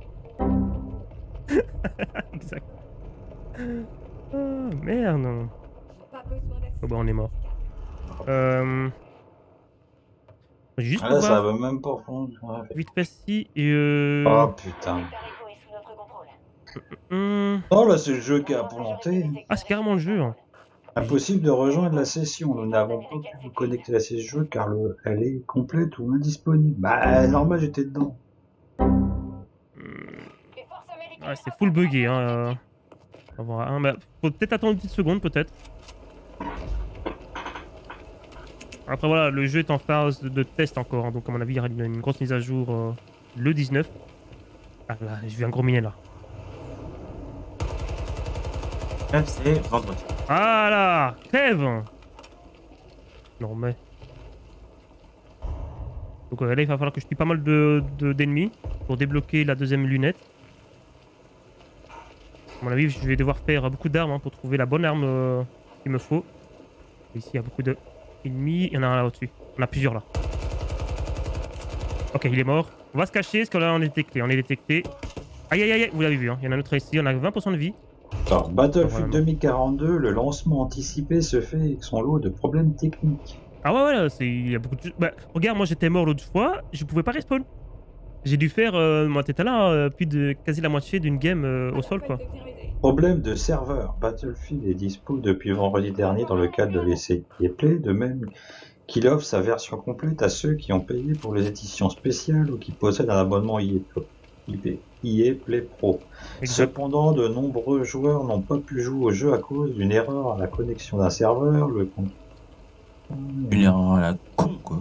Exact. Oh, merde. Oh, bah, on est mort. Euh... Juste Ah, pour là, ça voir va même pas fondre. Ouais. vite fait si et euh... Oh, putain. Secteur Echo est sous notre contrôle. hum, Oh, là, c'est le jeu qui a planté. Ah, c'est carrément le jeu. Hein. Impossible de rejoindre la session. Nous n'avons pas pu vous connecter à la session de jeu car le... elle est complète ou indisponible. Bah, normal, j'étais dedans. Hum, Les forces américaines Ouais, c'est full buggé. Hein. euh. On va voir. Hein. Bah, faut peut-être attendre une petite seconde, peut-être. Après, voilà, le jeu est en phase de, de test encore. Hein. Donc, à mon avis, il y aura une, une grosse mise à jour euh, le dix-neuf. Ah là, j'ai vu un gros minet là. F, c'est vendredi. Ah là, crève. Non mais. Donc ouais, là il va falloir que je tue pas mal de de- d'ennemis pour débloquer la deuxième lunette. À mon avis, je vais devoir faire beaucoup d'armes hein, pour trouver la bonne arme euh, qu'il me faut. Ici, il y a beaucoup d'ennemis. Il y en a un là au-dessus. On a plusieurs là. Ok, il est mort. On va se cacher parce que là, on est détecté. On est détecté. Aïe, aïe, aïe, vous l'avez vu. Hein. Il y en a un autre ici. On a vingt pour cent de vie. Alors, Battlefield Vraiment. deux mille quarante-deux, le lancement anticipé se fait avec son lot de problèmes techniques. Ah ouais, ouais, là, c'est... il y a beaucoup de... Bah, regarde, moi j'étais mort l'autre fois. Je pouvais pas respawn. J'ai dû faire... Euh... Moi, t'étais là, euh, plus de quasi la moitié d'une game euh, au sol, quoi. Problème de serveur. Battlefield est dispo depuis vendredi dernier dans le cadre de l'essai E A Play, de même qu'il offre sa version complète à ceux qui ont payé pour les éditions spéciales ou qui possèdent un abonnement E A Play Pro. Exact. Cependant, de nombreux joueurs n'ont pas pu jouer au jeu à cause d'une erreur à la connexion d'un serveur. Le compte... Une erreur à la con, quoi.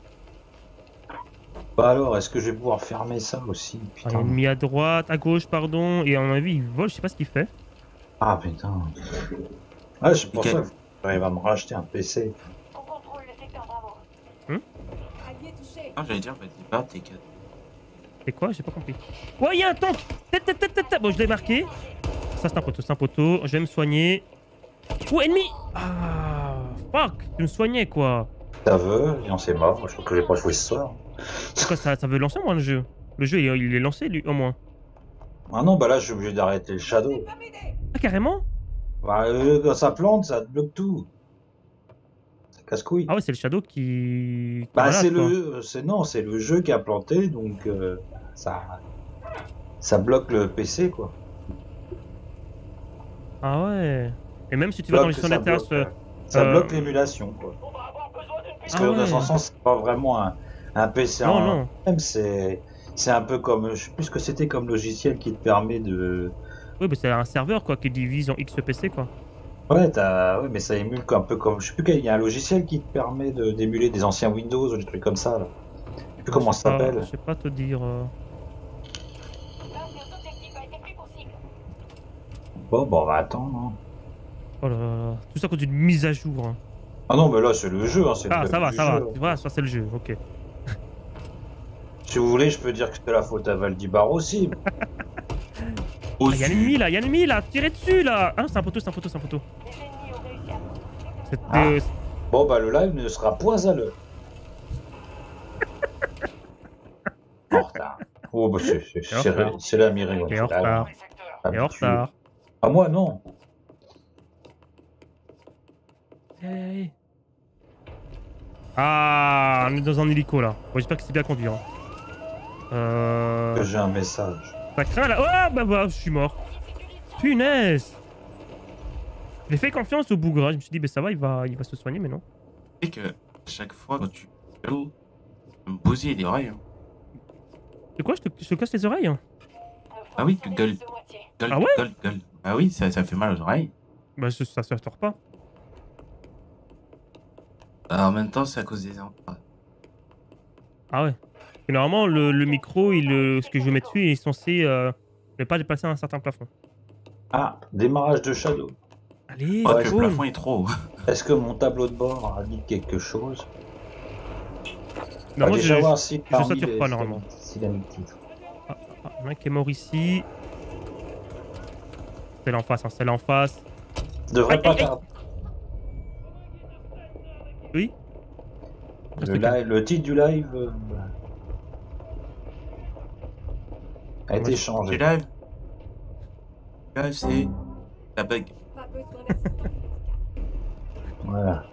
Bah alors, est-ce que je vais pouvoir fermer ça aussi? Un Putain. ennemi à droite, à gauche, pardon. Et à mon avis, il vole, je sais pas ce qu'il fait. Ah putain. Ah, c'est pour Ok. ça que j'arrive à me racheter un P C. On contrôle le secteur Bravo. Ah, j'allais dire, vas-y, pas, t'es quatre. C'est quoi? J'ai pas compris. Ouais, il y a un tank! Tête, tête, tête, tête, tête. Bon, je l'ai marqué. Ça, c'est un poteau, c'est un poteau. Je vais me soigner. Oh, ennemi! Ah, fuck! Tu me soignais, quoi. Ça veut, et on s'est mort. Je crois que j'ai pas joué ce soir. Pourquoi ça, ça veut lancer, moi, le jeu? Le jeu, il, il est lancé, lui, au moins. Ah non, bah là, je suis obligé d'arrêter le Shadow. Ah, carrément? Bah, euh, quand ça plante, ça te bloque tout. Ça casse-couille. Ah ouais, c'est le Shadow qui... qui bah, balade, c'est quoi. le, c'est non, c'est le jeu qui a planté, donc euh, ça, ça bloque le P C, quoi. Ah ouais. Et même si tu vas dans les Bloque, gestion ça des terrasses... bloque, Ça euh, bloque l'émulation, quoi. On va avoir besoin d'une Parce Ah que ouais. dans son sens, c'est pas vraiment un, un P C Non, en non. même, c'est, c'est un peu comme, je sais plus ce que c'était comme logiciel qui te permet de, Oui, bah c'est un serveur, quoi, qui divise en X P C, quoi. ouais, t'as, ouais, mais ça émule un peu comme, je sais plus quel, il y a un logiciel qui te permet de, d'émuler des anciens Windows ou des trucs comme ça, là. Je sais plus comment Je sais ça pas- s'appelle. Je sais pas te dire... euh. L'influence objectif a été pris pour cible. Bon, bon, on va attendre, hein. Oh là là. Tout ça à cause d'une mise à jour. Hein. Ah non, mais là, c'est le jeu, hein, c'est Ah, le ça va, du ça va. jeu. Tu vois, ça c'est le jeu, ok. Si vous voulez, je peux dire que c'est la faute à Valdibar aussi. Ah, Aussi. y'a l'ennemi là, y'a l'ennemi là, tirez dessus là. Ah non, c'est un poteau, c'est un poteau, c'est un poteau. Les ennemis ont réussi à prendre. C'est Ah. euh, Bon, bah, le live ne sera point à l'heure. En retard. Oh, bah, c'est, c'est, Et en c'est, retard. c'est la Mireille. Et en retard. Et en retard. Ah, moi, non. Hey. Ah, on est dans un hélico là. Bon, j'espère que c'est bien conduit. Hein. Euh... Que j'ai un message. Ça craint là. Oh bah bah, je suis mort. Punaise. J'ai fait confiance au bougre. Je me suis dit, bah ça va, il va, il va se soigner, mais non. Tu sais que à chaque fois quand tu gueules, tu me bousiller les oreilles. Hein. C'est quoi, je te, je te casse les oreilles hein? Ah oui, tu gueules. Gueule, Ah ouais gueule, gueule. Ah oui, ça, ça fait mal aux oreilles. Bah ça, ça se restaure pas. Ah, en même temps, c'est à cause des enfants. Ah ouais. Et normalement, le, le micro, il, euh, ce que je mets dessus, il est censé euh, ne pas dépasser un certain plafond. Ah, démarrage de Shadow. Allez, Oh, Ouais, que cool. le plafond est trop haut. Est-ce que mon tableau de bord indique quelque chose? Non, On va moi, déjà je, voir si je sature pas, normalement. S'il a mis le titre. Ah, il y en a un qui est mort ici. C'est là en face, hein, c'est là en face. Devrait Aïe, pas aïe, aïe. faire. Oui. Le, Reste calme. live- le titre du live euh, a été Ouais. Tu changé. live Live, c'est. La bug. Voilà.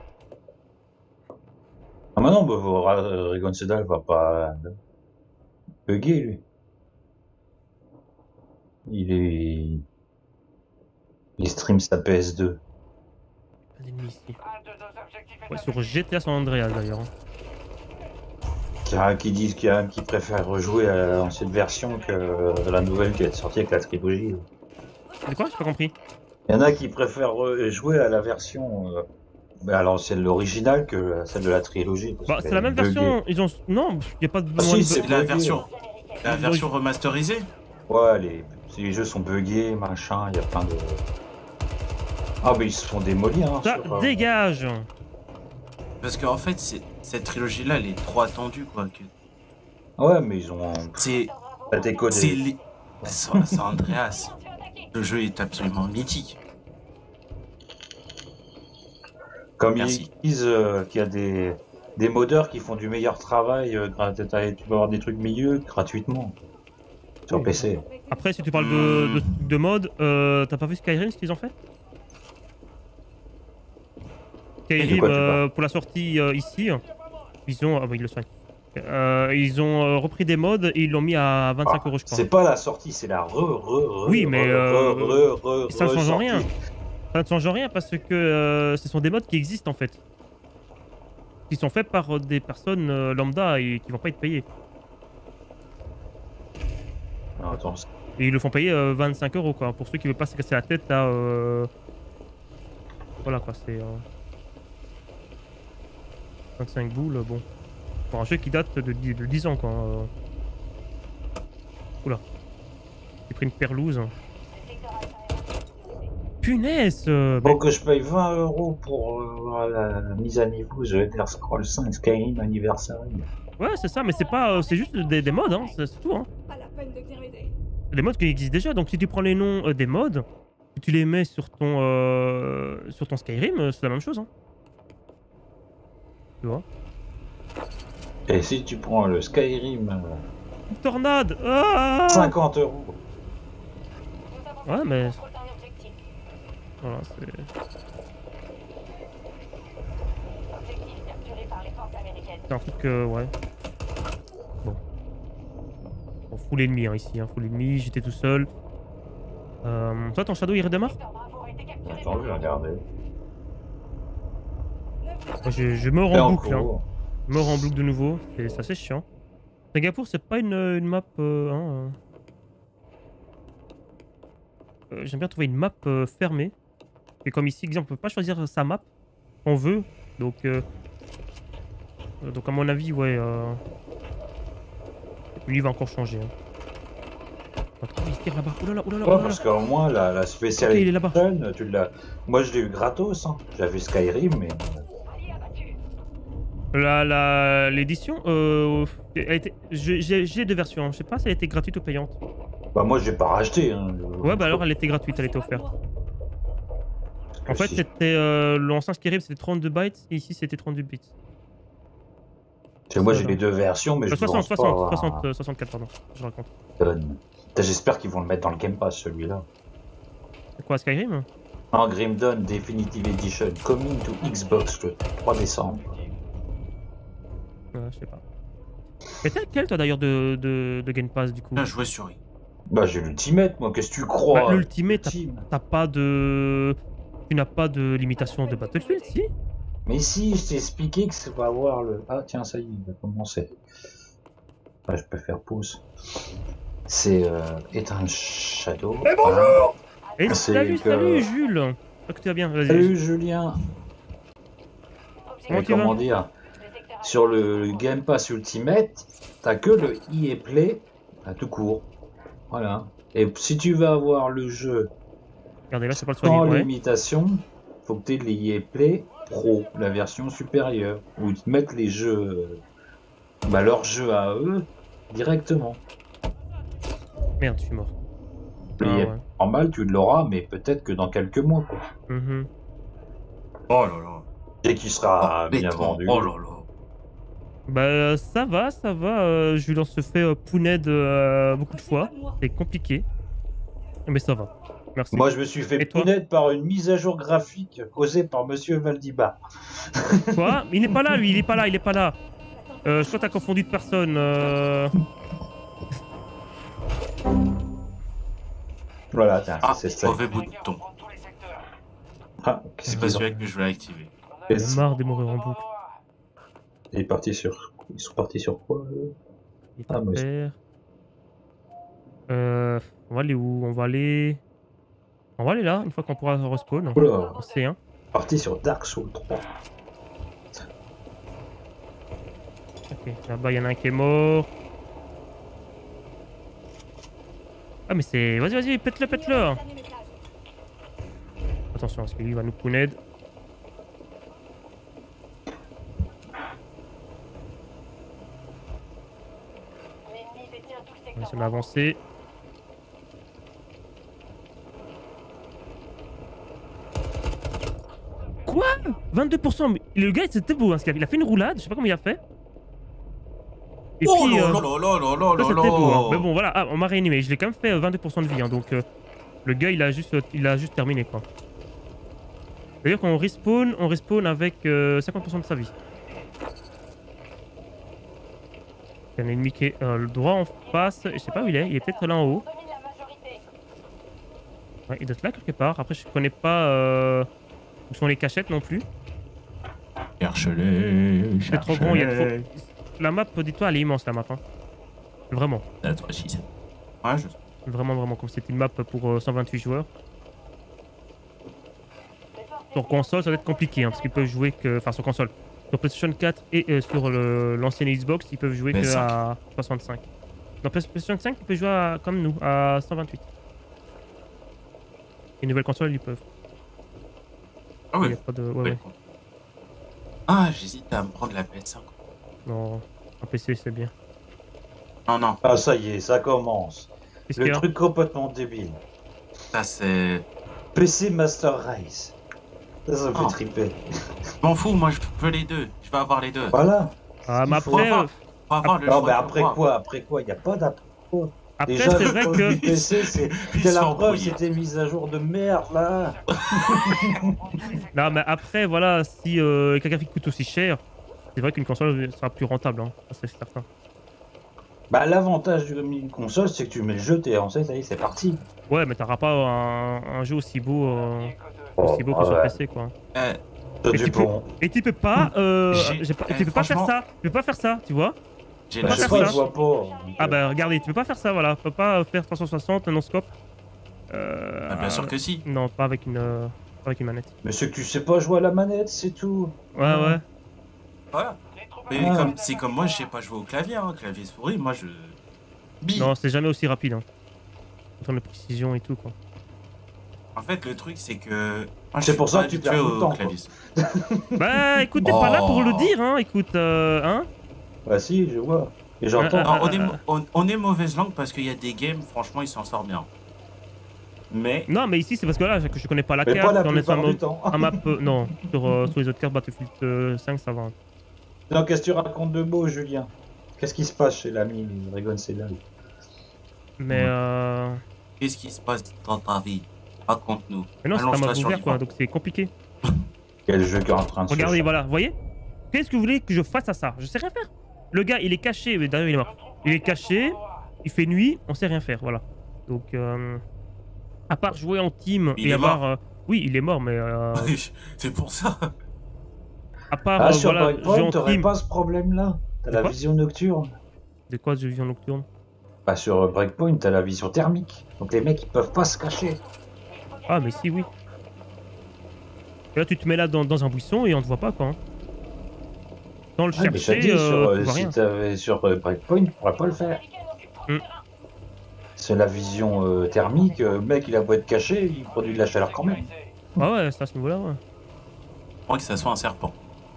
Ah, mais non, bah, vos Ra- Rigon Sedal va pas bugger, lui. Il est. Il stream sa P S deux. Pas d'ennemis ici. Un de nos objectifs est Ouais, abattu. sur G T A San Andreas d'ailleurs. hein. Il y en a qui disent qu'il y en a qui préfèrent rejouer à l'ancienne version que la nouvelle qui est sortie avec la trilogie. C'est quoi? J'ai pas compris. Il y en a qui préfèrent re- jouer à la version. Euh, bah, à l'ancienne, l'originale, que celle de la trilogie. parce Bah, qu'elle c'est la est même buggée. version. Ils ont. Non, y a pas de. Ah, si, moins de- c'est La buggé. version. La Oui. version remasterisée. Ouais, les, les jeux sont buggés, machin, il y a plein de. Ah, mais ils se font démolir. Hein, Ça sur, euh, dégage. Parce qu'en fait, c'est- cette trilogie-là, elle est trop attendue, quoi. que- Ouais, mais ils ont. C'est. T'as décodé. C'est. li- San San Andreas. Le jeu est absolument mythique. Comme Merci. ils disent euh, qu'il y a des, des modeurs qui font du meilleur travail, euh, gra- t'as- tu peux avoir des trucs mieux gratuitement sur Oui. P C. Après, si tu parles de, de, de mode, euh, t'as pas vu Skyrim ce qu'ils ont fait? Et de Skyrim, quoi tu euh, pour la sortie euh, ici, ils ont. Ah bah, ils le savent. Euh, ils ont euh, repris des modes et ils l'ont mis à vingt-cinq Ah, euros, je crois. c'est pas la sortie, c'est la re, re, re, Oui, mais, re, euh, re, re, re, ça ne change sortie. rien. Ça ne change rien parce que euh, ce sont des modes qui existent en fait. Qui sont faits par des personnes euh, lambda et qui vont pas être payées. Non, attends, c'est- Et ils le font payer euh, vingt-cinq euros quoi. Pour ceux qui veulent pas se casser la tête à. Euh... Voilà quoi, c'est. Euh... vingt-cinq boules, bon. Pour un jeu qui date de dix, de dix ans quoi. Euh... Oula. J'ai pris une perlouse. Punaise euh, Faut que je paye vingt euros pour euh, la mise à niveau The Elder Scrolls cinq Skyrim Anniversary. Ouais, c'est ça, mais c'est pas. euh, c'est juste des, des modes, hein, c'est c'est tout. Hein. Pas la peine de venir m'aider. Des modes qui existent déjà. Donc si tu prends les noms euh, des modes, et tu les mets sur ton euh, sur ton Skyrim, euh, c'est la même chose. Hein. Tu vois. Et si tu prends le Skyrim, euh, Une tornade. Ah cinquante euros. Ouais, mais Contrôle d'un objectif. voilà, c'est. Objectif capturé par les forces américaines. C'est un truc, euh, ouais. Bon. Bon, full ennemi hein, ici, hein, full ennemi, j'étais tout seul. Euh, toi, ton shadow il redémarre? Victor Bravo a été capturé Attends, par je vais regarder. Moi, je, je meurs Et en en boucle, hein. cours. Je meurs en boucle de nouveau, c'est c'est assez chiant. Singapour, c'est pas une, une map. Euh, hein, euh. Euh, J'aime bien trouver une map euh, fermée. Et comme ici, exemple, on peut pas choisir sa map. On veut. Donc, euh, euh, donc à mon avis, ouais. Euh... Lui, il va encore changer. Hein. Attends, il se tire là-bas. Oulala, oulala, Ouais, oulala. parce qu'au moins, la, la Ok, il est spécialité, là-bas. tu l'as. Moi, je l'ai eu gratos. Hein. J'avais Skyrim, mais. alliés abattus. La, la, l'édition, euh, elle a été- j'ai j'ai- j'ai deux versions. Hein. Je sais pas si elle était gratuite ou payante. Bah, moi, j'ai pas racheté. Hein. Ouais, bah alors elle était gratuite, elle était offerte. En fait, Si- c'était euh, l'ancien Skyrim, c'était trente-deux bytes et ici c'était trente-deux bits. Parce que moi, j'ai les deux versions, mais je Euh, soixante, pense pas soixante, avoir soixante, euh, soixante-quatre, pardon. Je raconte. un tonne. Putain, j'espère qu'ils vont le mettre dans le Game Pass, celui-là. C'est quoi, Skyrim? En Grim Dawn Definitive Edition, coming to Xbox le trois décembre. Ouais, je sais pas. Mais t'as lequel toi d'ailleurs de, de, de Game Pass du coup? Là, jouer sur I. Bah, j'ai l'Ultimate, moi, qu'est-ce que tu crois? Bah, L'Ultimate, t'as- Ultime. t'as pas de. Tu n'as pas de limitation de Battlefield, si? Mais si, je t'ai expliqué que ça va avoir le... Ah, tiens, ça y est, il va commencer. Ah, je peux faire pause. C'est euh, Éteindre Shadow. Eh, Voilà. Et C'est salut, que- salut Jules! J'espère que tu vas bien, vas-y. Salut Julien. Comment Mais tu vas comment dire? Sur le Game Pass Ultimate, t'as que le E A Play, à tout court. Voilà. Et si tu veux avoir le jeu Regardez là, c'est pas le sans soigner. Ouais. limitation, faut que tu aies les E A Play Pro, la version supérieure, où ils te mettent les jeux, bah, leurs jeux à eux directement. Merde, je suis mort. Le Ah, E A ouais. normal, tu l'auras, mais peut-être que dans quelques mois, quoi. Mhm. Oh là là. Dès qu'il sera Oh, bien béton. vendu. Oh là là. Bah euh, ça va, ça va. Euh, Julien se fait euh, pouned euh, beaucoup de fois. C'est compliqué. Mais ça va. Merci. Moi, je me suis fait Et toi punaitre par une mise à jour graphique causée par Monsieur Valdibar. Quoi? Il n'est pas là, lui, il est pas là, il est pas là. Euh, je crois que t'as confondu de personne. Euh... Voilà, tiens, Ah, c'est ça. mauvais bouton. Ah, qu'est-ce C'est pas qu'ils celui ont que je voulais activer. J'en ai marre de mourir en boucle. Il est parti sur... Ils sont partis sur quoi eux Il est Ah, à mais- terre. Euh, on va aller où? On va aller... On va aller là, une fois qu'on pourra respawn. Oula, On sait, hein. parti sur Dark Souls trois. Ok, là-bas, il y en a un qui est mort. Ah, mais c'est... Vas-y, vas-y, pète-le, pète-le. Attends, attention, parce qu'il va nous puned. L'ennemi détient tout le On va secteur. essayer d'avancer. Quoi vingt-deux pour cent mais le gars, c'était beau, hein, ce qu'il a fait. Il a fait une roulade, je sais pas comment il a fait. Et Oh puis, là euh, là là là là là ça, là c'était beau, hein. là. Mais bon, voilà, ah, on m'a réanimé. Je l'ai quand même fait euh, vingt-deux pour cent de vie, hein, donc euh, le gars, il a juste, euh, il a juste terminé, quoi. C'est-à-dire qu'on respawn, on respawn avec euh, cinquante pour cent de sa vie. Il y a un ennemi qui est euh, le droit en face. Je sais pas où il est. Il est peut-être là en haut. On domine la majorité. Ouais, il doit être là quelque part. Après, je connais pas euh, où sont les cachettes non plus. Cherche-les, C'est trop grand. Il y a trop. La map, dis-toi, elle est immense la map. Hein. Vraiment. Ouais, je... Vraiment, vraiment. Comme c'était une map pour euh, cent vingt-huit joueurs. Sur console, ça va être compliqué hein, parce qu'ils peuvent jouer que. Enfin, sur console. Sur PlayStation quatre et euh, sur le- l'ancienne Xbox, ils peuvent jouer P S que cinq. à soixante-cinq. Dans PlayStation cinq, ils peuvent jouer à- comme nous, à cent vingt-huit. Les nouvelles consoles, ils peuvent. Ah Il y ouais. a pas de. Ouais, Ouais. ouais. Ah, j'hésite à me prendre la P S cinq. Non, un P C, c'est bien. Non, non, Ah, ça y est, ça commence. Qu'est-ce qu'il Le y a? truc complètement débile. ça c'est... P C Master Race. Ça, ça me fait Ah. triper. Je m'en fous, moi je veux les deux. Je vais avoir les deux. Voilà. Ah, mais Il faut après, avoir- euh, Faut avoir le Non, choix mais de après voir. quoi Après quoi Il n'y a pas d'après quoi. après Déjà, c'est le vrai problème que. du P C, c'est Ils c'est se la font preuve, embrouiller. c'était mise à jour de merde là. Non, mais après, voilà, si euh, quelqu'un qui coûte aussi cher, c'est vrai qu'une console sera plus rentable, hein. Ça, c'est certain. Bah, l'avantage d'une console, c'est que tu mets le jeu, t'es lancé, ça y est, c'est parti. Ouais, mais t'auras pas un, un jeu aussi beau, euh, aussi beau que sur ouais. P C, quoi. Euh, Toi, Et du tu peux- bon. Et tu peux pas, euh, J'ai- j'ai pas- eh, tu peux pas faire franchement- ça, tu peux pas faire ça, tu vois. j'ai Bah, la Je sais faire pas, ça. je vois pas. Ah bah regardez, tu peux pas faire ça, voilà. Tu peux pas faire trois cent soixante non scope. Euh, Ah, bien sûr que si. Non, pas avec une, euh, pas avec une manette. Mais c'est que tu sais pas jouer à la manette, c'est tout. Ouais, ouais. Voilà. Mais Ah. comme c'est comme moi, je sais pas jouer au clavier, hein, clavier souris, moi je. Bim. Non, c'est jamais aussi rapide. Hein. En termes de précision et tout, quoi. En fait, le truc c'est que. moi, je C'est suis pour ça pas que tu habitué perds tout au le temps, clavier. Bah écoute, t'es pas là pour le Oh. dire, hein. Écoute, euh, hein. Bah si, je vois. Et j'entends. Ah, Non, on, ah, est, ah. on, on est mauvaise langue parce qu'il y a des games, franchement, ils s'en sortent bien. Mais. Non, mais ici, c'est parce que là, que je connais pas la Mais carte. pas la on est sur un plupart du mode- temps. un map. euh, non, sur, euh, sur les autres cartes Battlefield euh, cinq, ça va. Non, qu'est-ce que tu racontes de beau, Julien? Qu'est-ce qui se passe chez l'ami Dragon Cédal? Mais, euh... Qu'est-ce qui se passe dans ta vie? Raconte-nous. mais non, c'est un Allonge-toi mode sur ouvert, le quoi. divan. Donc c'est compliqué. Quel jeu qui est en train de se Regardez, faire. voilà, vous voyez? Qu'est-ce que vous voulez que je fasse à ça? Je sais rien faire. Le gars, il est caché, mais d'ailleurs, il est mort. Il est caché, il fait nuit, on sait rien faire, voilà. Donc, euh, à part jouer en team Il et est avoir... mort. euh, oui, il est mort, mais euh, C'est pour ça. à part Ah, euh, sur voilà, jouer Breakpoint, en t'aurais team... pas ce problème-là. T'as De la quoi vision nocturne. De quoi, de vision nocturne? Bah, sur Breakpoint, t'as la vision thermique. Donc les mecs, ils peuvent pas se cacher. Ah, mais si, oui. Et là, tu te mets là dans, dans un buisson et on te voit pas, quoi. Hein. Sans le Ah, mais je te chercher, dis, euh, sur, tu euh, vois si rien. t'avais sur euh, Breakpoint, tu pourrais pas le faire. Hmm. C'est la vision euh, thermique. euh, Le mec, il a beau être caché, il produit de la chaleur quand même. Ah ouais, c'est à ce niveau-là, ouais. Je crois que ça soit un serpent.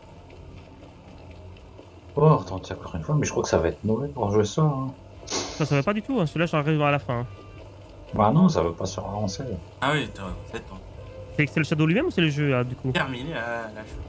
Oh, attends, tiens, encore une fois, mais je crois que ça va être mauvais pour jouer ça. Hein. Ça, ça va pas du tout, hein. Celui-là, j'arrive à la fin. Hein. Bah non, ça veut pas se relancer. Ah oui, t'as sept ans. C'est c'est le Shadow lui-même ou c'est le jeu, là, du coup? Terminé à la cheveux.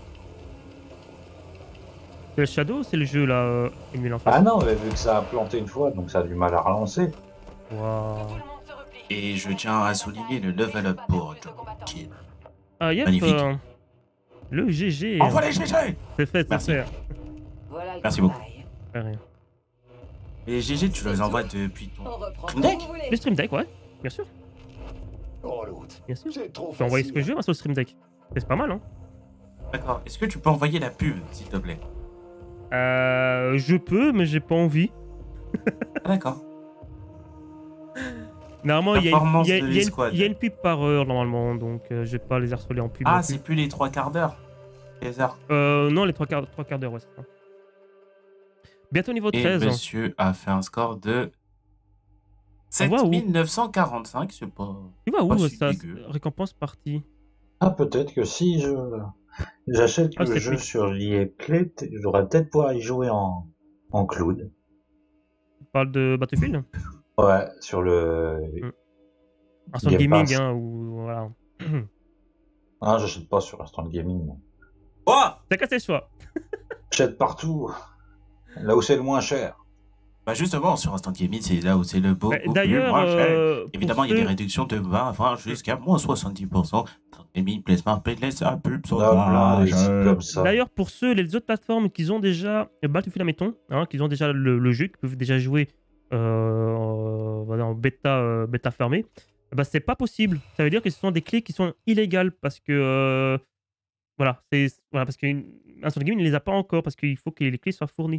C'est le Shadow ou c'est le jeu, là, euh, Emile en face? Ah non, mais vu que ça a planté une fois, donc ça a du mal à relancer. Waouh. Et je tiens à souligner le level up pour John Kidd. Ah, yep, Magnifique. euh, le G G. Envoie les G G! C'est fait, c'est Merci. fait. Voilà le Merci travail. Ouais, rien. Et les G G, tu les envoies depuis ton. On reprend Stream quand Deck vous voulez. Le Stream Deck, ouais, bien sûr. Oh l'autre, Bien sûr. c'est trop Je peux envoyer ce facile. que je veux, moi, sur le Stream Deck. C'est pas mal, hein. D'accord. Est-ce que tu peux envoyer la pub, s'il te plaît? Euh, je peux, mais j'ai pas envie. Ah, d'accord. Normalement, il y, a une- Performance il y a- de il y a une- l'escouade. il y a une pub par heure, normalement, donc euh, je vais pas les harceler en pub. Ah, non plus. c'est plus les trois quarts d'heure. Les heures. Euh, non, les trois quarts, trois quarts d'heure, ouais, c'est ça. Bientôt niveau Et treize. monsieur a fait un score de On voit où sept mille neuf cent quarante-cinq, c'est pas. Tu vois où pas euh, si ça dégueu. récompense partie? Ah, peut-être que si je j'achète Ah, le c'est jeu lui. sur l'E A Play, t- j'aurais peut-être pouvoir y jouer en, en cloud. Tu parles de Battlefield? Ouais, sur le Hmm. Instant Game Gaming, Pass. hein, ou voilà. Ah, j'achète pas sur Instant Gaming. moi. Quoi? T'as qu'à tes choix. J'achète partout, là où c'est le moins cher. Bah justement, sur Instant Gaming, c'est là où c'est le Bah, beaucoup plus D'ailleurs, moins cher. euh, pour Évidemment, il y a des ceux... réductions de vingt, vingt jusqu'à moins soixante-dix pour cent. Instant Gaming, Placement, Playlist, un pub, On a plein des sondage. sites comme ça. D'ailleurs, pour ceux, les autres plateformes qui ont déjà Battlefield, admettons, hein, qui ont déjà le, le jeu, qui peuvent déjà jouer euh, en, voilà, en bêta, euh, bêta fermée, bah, c'est pas possible. Ça veut dire que ce sont des clés qui sont illégales parce que euh, voilà, c'est voilà, parce qu'un Instant Gaming ne les a pas encore parce qu'il faut que les clés soient fournies.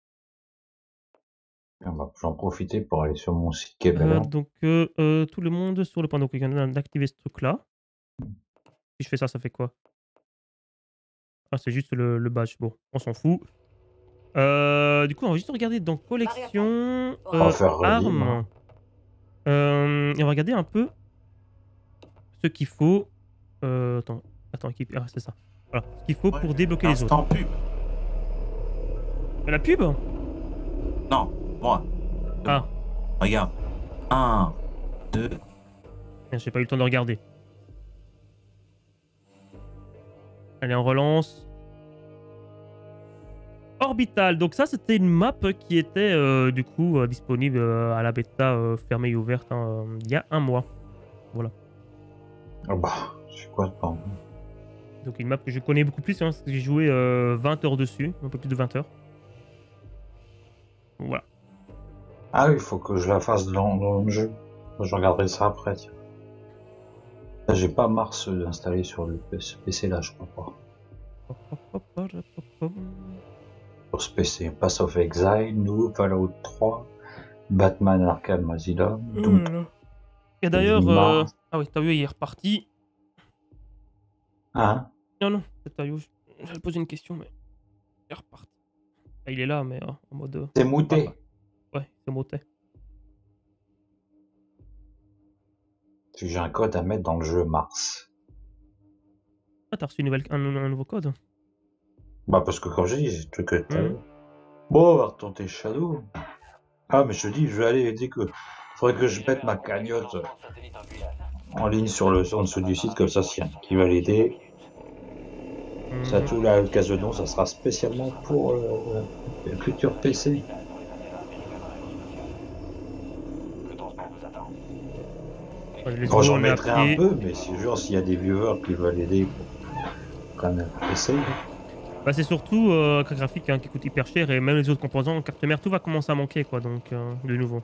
On va- J'en profiter pour aller sur mon site Euh, Kebeler. donc euh, euh, tout le monde sur le point donc il y en a d'activer ce truc-là. Si je fais ça, ça fait quoi? Ah, c'est juste le, le badge. Bon, on s'en fout. Euh, du coup, on va juste regarder dans collection, On va euh, faire redim. armes. Euh, et on va regarder un peu ce qu'il faut. Euh, attends, attends, équipe. Ah, c'est ça. Voilà, ce qu'il faut Ouais, pour débloquer les autres. Instant pub. La pub? Non, moi. Ah, Regarde. Un, deux. j'ai pas eu le temps de regarder. Allez, on relance. Orbital. Donc ça, c'était une map qui était euh, du coup euh, disponible euh, à la bêta euh, fermée et ouverte hein, euh, il y a un mois. Voilà. Ah bah, c'est quoi ce bordel? Donc une map que je connais beaucoup plus, hein, parce que j'ai joué euh, vingt heures dessus, un peu plus de vingt heures. Voilà. Ah oui, il faut que je la fasse dans, dans le jeu. Je regarderai ça après, tiens. Là, j'ai pas Mars installé sur le ce P C là, je crois pas. Sur ce P C, Pass of Exile, nous, Fallout trois, Batman Arkham Asylum, Doom. Et d'ailleurs, euh... Mars. ah oui, t'as vu, il est reparti. Hein? Non, non, c'est Tayo. J'allais poser une question, mais il est reparti. Ah, il est là, mais euh, en mode. euh, C'est mouté. Ouais, c'est monté. J'ai un code à mettre dans le jeu Mars. Ah, t'as reçu une nouvelle... un, un nouveau code? Bah, parce que comme j'ai dit, j'ai le truc que t'as. Mhm. Bon, on va retenter Shadow. Ah, mais je te dis, je vais aller, dès que. Faudrait que je mette ma cagnotte en ligne sur le, en dessous du site, comme ça, s'il y en a qui va l'aider. Ça, Mhm. tout la case de don, ça sera spécialement pour euh, le futur P C. Le transport vous attend. Ouais, les Bon, j'en zones à mettrai un pied. peu, mais si genre s'il y a des viewers qui veulent aider pour prendre un P C. Bah, c'est surtout euh, carte graphique hein, qui coûte hyper cher et même les autres composants, carte mère, tout va commencer à manquer quoi, donc euh, de nouveau.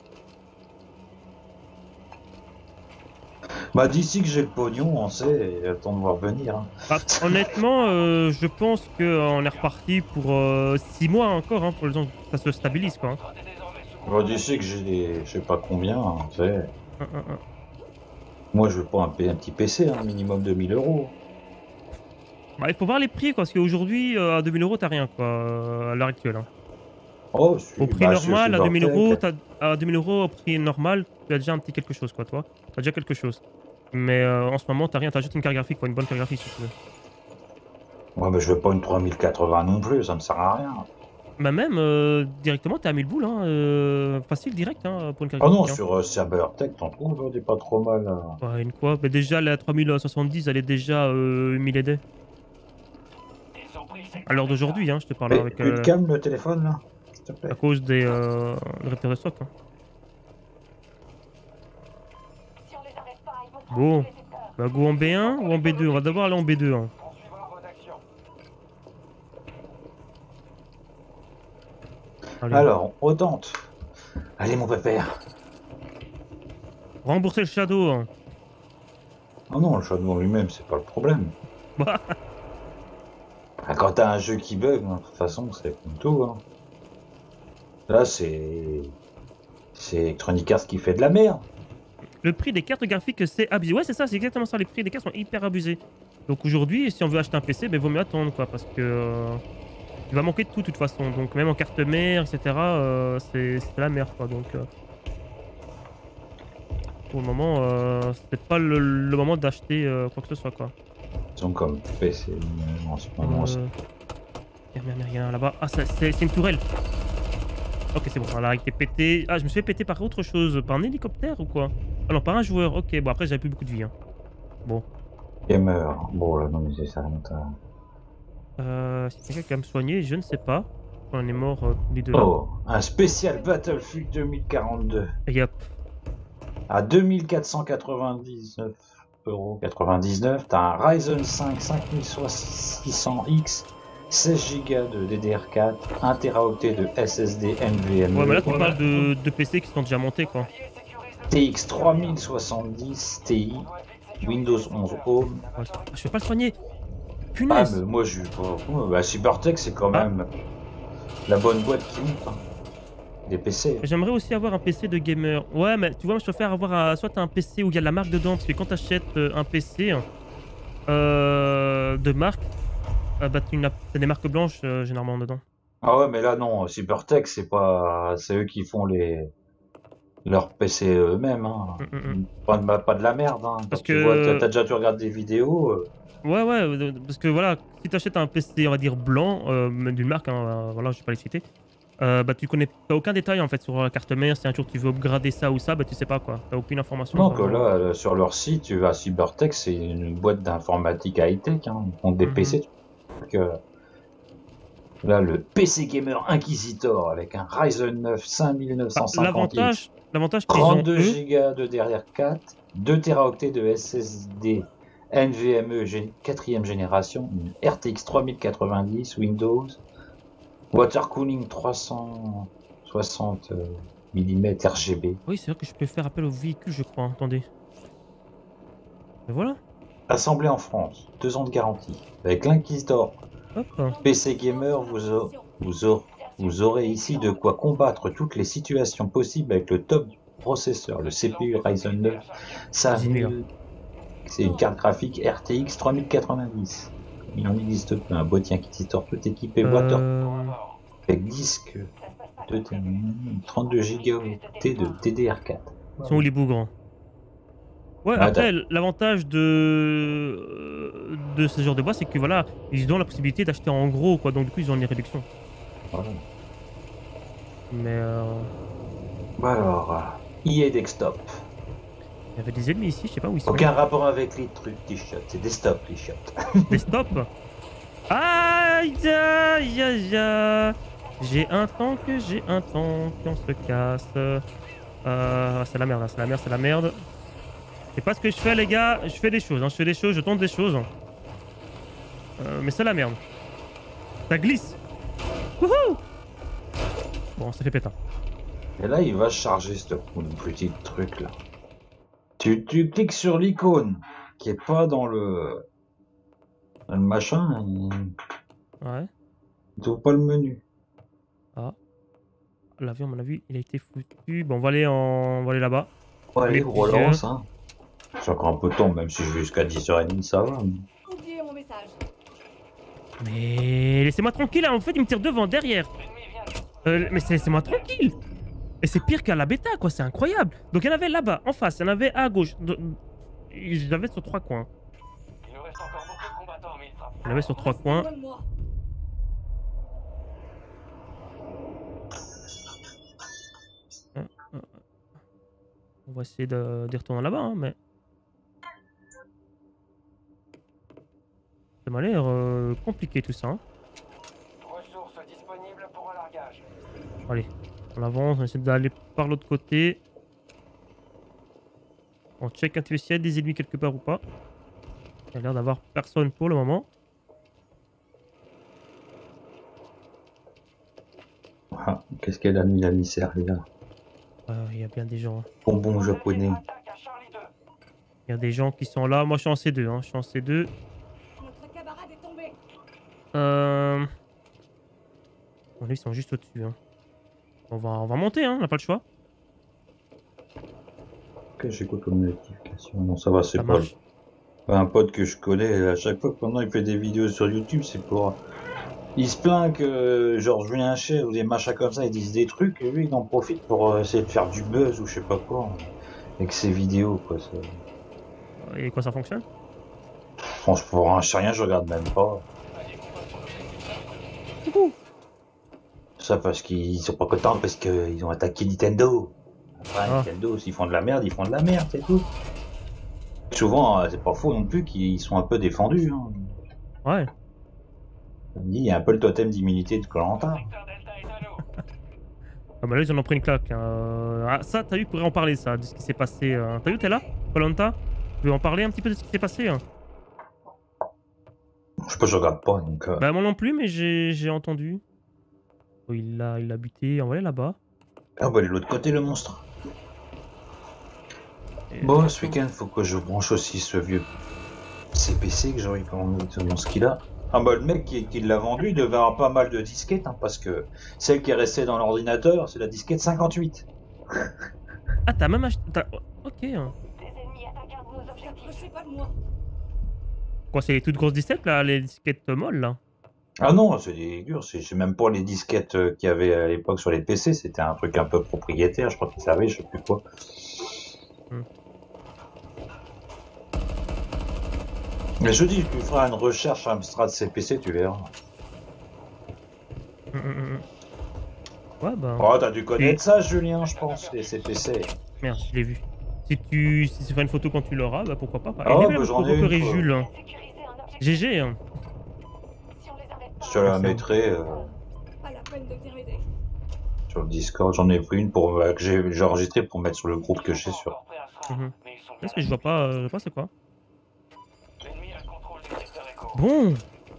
Bah, d'ici que j'ai le pognon, on sait, il y a le temps de voir venir. Hein. Bah, honnêtement, euh, je pense qu'on est reparti pour six mois encore, hein, pour le temps que ça se stabilise quoi. Hein. Bon, d'ici que j'ai des, je sais pas combien, hein, tu sais. Un, un, un. Moi, je veux pas un, P- un petit P C, hein, minimum deux mille euros. Bah, il faut voir les prix quoi, parce qu'aujourd'hui euh, à deux mille euros t'as rien quoi, euh, à l'heure actuelle. Hein. Oh, je Au prix bah, je normal, suis à deux mille euros, Vortec. t'as- à deux mille euros au prix normal, tu as déjà un petit quelque chose quoi, toi. T'as déjà quelque chose. Mais euh, en ce moment, t'as rien, t'as juste une carte graphique, quoi, une bonne carte graphique si tu veux. Ouais, mais je veux pas une trois mille quatre-vingts non plus, ça me sert à rien. Bah même, euh, directement, t'es à mille boules, hein, euh, facile, direct, hein, pour une carte Oh non, graphique. sur euh, Cybertech, t'en trouves, hein, des pas trop mal. euh. Hein. Ouais, une quoi bah, déjà, la trois mille soixante-dix, elle est déjà euh, mille E D. À l'heure d'aujourd'hui, hein, je te parle Mais, avec... plus de Euh, calme le téléphone, là, s'il te plaît. à cause des euh, des ruptures de stock. Hein. Si on les arrête pas, ils vont Bon, prendre tous les secteurs. bah go en B un ou en B deux? On va d'abord aller en B deux. Hein. Poursuivra vos actions. Allez. Alors, on tente. Allez, mon pépère. Rembourser le Shadow. Hein. Oh non, le Shadow en lui-même, c'est pas le problème. Bah, Ah, quand t'as un jeu qui bug, hein, de toute façon, c'est comme tout. Hein. Là, c'est. C'est Electronic Arts qui fait de la merde. le prix des cartes graphiques, c'est abusé. Ouais, c'est ça, c'est exactement ça. Les prix des cartes sont hyper abusés. Donc aujourd'hui, si on veut acheter un P C, ben vaut mieux attendre, quoi, parce que euh, il va manquer de tout, de toute façon. Donc même en carte mère, et cetera, euh, c'est c'est la merde, quoi. Donc euh, pour le moment, euh, c'est pas le, le moment d'acheter euh, quoi que ce soit, quoi. Ils sont comme P C en ce moment. Euh... Merde, merde, merde, rien là-bas. Ah, c'est c'est une tourelle. Ok, c'est bon, voilà, il était pété. Ah, je me suis fait péter par autre chose. Par un hélicoptère ou quoi? Ah non, par un joueur. Ok, bon, après, j'avais plus beaucoup de vie. Hein. Bon. Gamer. Bon, là, non, mais c'est ça, remonte. Euh, si quelqu'un qui va me soigner, je ne sais pas. On est mort euh, les deux là. Oh, un spécial Battlefield deux mille quarante-deux. Et hop. À deux mille quatre cent quatre-vingt-dix-neuf euros quatre-vingt-dix-neuf, t'as un Ryzen cinq cinq mille six cents X, seize giga de D D R quatre, un téraoctet de S S D NVMe. Ouais, mais là, tu parles de, de P C qui sont déjà montés, quoi. T X trois mille soixante-dix Ti, Windows onze Home. Ouais, je vais pas le soigner. Ah, Punaise. mais moi, je bah, Cybertech, c'est quand même la bonne boîte qui monte. Hein. Des P C. J'aimerais aussi avoir un P C de gamer. Ouais, mais tu vois, je préfère avoir un, soit un P C où il y a de la marque dedans, parce que quand tu achètes un P C euh, de marque, euh, bah, tu as des marques blanches euh, généralement dedans. Ah ouais, mais là non, Cybertech, c'est pas, c'est eux qui font les leurs P C eux-mêmes. Hein. Mm -mm. Pas, de, pas de la merde. Hein. Parce tu que vois, t'as déjà tu regardes des vidéos. Euh... Ouais, ouais, parce que voilà, si tu achètes un P C, on va dire blanc, euh, d'une marque, hein, voilà, je vais pas les citer. Euh, bah tu connais pas aucun détail en fait sur la carte mère. Si un jour tu veux upgrader ça ou ça, bah tu sais pas quoi. T'as aucune information. Donc là, euh, sur leur site, tu vas à Cybertech, c'est une boîte d'informatique high-tech. Hein. Ils font des mm -hmm. P C. Donc, euh, là, le P C Gamer Inquisitor avec un Ryzen neuf cinq mille neuf cent cinquante X. L'avantage, trente-deux giga de D D R quatre, deux téraoctets de S S D NVMe quatrième génération, une R T X trois mille quatre-vingt-dix, Windows. Water cooling trois cent soixante millimètres R G B. Oui, c'est vrai que je peux faire appel au véhicule, je crois. Attendez. Et voilà. Assemblé en France, deux ans de garantie. Avec l'Inquisitor P C Gamer, vous, a, vous, a, vous aurez ici de quoi combattre toutes les situations possibles avec le top du processeur, le C P U Ryzen neuf cinq mille. C'est une carte graphique R T X trois mille quatre-vingt-dix. Il en existe pas. Un boîtier Inquisitor tout équipé euh... Water avec disque de trente-deux gigaoctets de D D R quatre. Ils sont où les bougres? Ouais, ah, après, l'avantage de... de ce genre de bois, c'est que voilà, ils ont la possibilité d'acheter en gros, quoi. Donc du coup, ils ont des réductions. Voilà. Mais euh... Bah alors, E A Desktop. Il y avait des ennemis ici, je sais pas où ils sont. Aucun rapport avec les trucs t-shirts, c'est des stops les shots. Des stops? Aïe aïe aïe aïe. J'ai un tank, j'ai un tank, on se casse. Euh, c'est la merde, c'est la merde, c'est la merde. C'est pas ce que je fais les gars, je fais des choses, hein. Je fais des choses, je tente des choses. Euh, mais c'est la merde. Ça glisse. Wouhou. Bon, ça fait pétard. Et là, il va charger ce petit truc là. Tu, tu cliques sur l'icône qui est pas dans le, dans le machin. Il... Ouais. Il trouve pas le menu. Ah. L'avion, à mon avis, il a été foutu. Bon, on va aller, en... on va aller là-bas. Ouais, allez, relance. Hein. J'ai encore un peu de temps, même si je vais jusqu'à dix heures trente, ça va. Mais... Oubliez mon message. Mais laissez-moi tranquille, hein. En fait, il me tire devant, derrière. Euh, mais laissez-moi tranquille. Et c'est pire qu'à la bêta, quoi, c'est incroyable. Donc il y en avait là-bas, en face, il y en avait à gauche. Il y avait sur trois coins. Il nous reste encore beaucoup de combattants, mais il sera... Il y en avait sur trois coins. On va essayer de, de retourner là-bas, hein, mais... Ça m'a l'air euh, compliqué tout ça. Hein. Ressources disponibles pour un largage. Allez. On avance, on essaie d'aller par l'autre côté. On check un petit peu s'il y a des ennemis quelque part ou pas. Il y a l'air d'avoir personne pour le moment. Ah, qu'est-ce qu'elle a mis la misère, les gars? Euh, il y a bien des gens. Hein. Bonbon japonais. Il y a des gens qui sont là. Moi, je suis en C deux. Hein. Je suis en C deux. Notre camarade est tombé. Euh... Bon, là, ils sont juste au-dessus. Hein. On va, on va monter, hein, on n'a pas le choix. Ok, j'ai quoi comme notification? Non, ça va, c'est pas, pas un pote que je connais. À chaque fois que pendant il fait des vidéos sur YouTube, c'est pour... Il se plaint que, genre, Julien Chez ou des machins comme ça, ils disent des trucs, et lui, il en profite pour essayer de faire du buzz ou je sais pas quoi, avec ses vidéos, quoi. Et quoi, ça fonctionne? Franchement, je sais rien, je regarde même pas. Ça parce qu'ils sont pas contents parce qu'ils ont attaqué Nintendo. Après, Ah. Nintendo, s'ils font de la merde, ils font de la merde, c'est tout. Souvent, euh, c'est pas faux non plus qu'ils sont un peu défendus. Hein. Ouais. On dit, il y a un peu le totem d'immunité de Koh-Lanta. Secteur Delta est à nous. Ah bah là, ils en ont pris une claque. Hein. Euh, Ah, ça, t'as vu, pourrait en parler, ça, de ce qui s'est passé. euh. T'as vu, t'es là, Koh-Lanta? Tu veux en parler un petit peu de ce qui s'est passé hein? Je sais pas, je regarde pas, donc... Euh... Bah moi non plus, mais j'ai j'ai entendu. Oh, il l'a il l'a buté, envoyé là-bas. Ah bah, de l'autre côté, le monstre. Et- Bon, ce week-end, faut que je branche aussi ce vieux C P C que j'aurais commandé dans ce qu'il a. Ah bah, le mec qui, qui l'a vendu, il devait avoir pas mal de disquettes, hein, parce que celle qui est restée dans l'ordinateur, c'est la disquette cinquante-huit. Ah, t'as même acheté... t'as- Ok. hein. Des ennemis attaquent un de nos objectifs. pas de moi. Quoi, c'est les toutes grosses disquettes, là, les disquettes molles, là? Ah non, c'est des durs, c'est c'est même pas les disquettes euh, qu'il y avait à l'époque sur les P C, c'était un truc un peu propriétaire, je crois qu'ils savaient, je sais plus quoi. Hmm. Mais je dis, tu feras une recherche Amstrad C P C, tu verras. Hum, hum, hum. Ouais, bah... Oh, t'as dû connaître ça, Julien, je pense, les C P C. Merde, je l'ai vu. Si tu si tu fais une photo quand tu l'auras, bah pourquoi pas. Ah Et ouais, même bah, j'en ai une, provoquerai quoi. Jules. hein. Sécuriser un objectif. G G, hein. Si on les arrête pas, Je te la Merci. mettrai euh, Pas la peine de t'aider. sur le Discord, j'en ai pris une pour, euh, que j'ai j'ai enregistré pour mettre sur le groupe que j'ai sur. Encore prêts à se rendre, Mhm. mais ils sont Est-ce que je vois pas, euh, je vois pas c'est quoi? L'ennemi a le contrôle du secteur éco. Bon,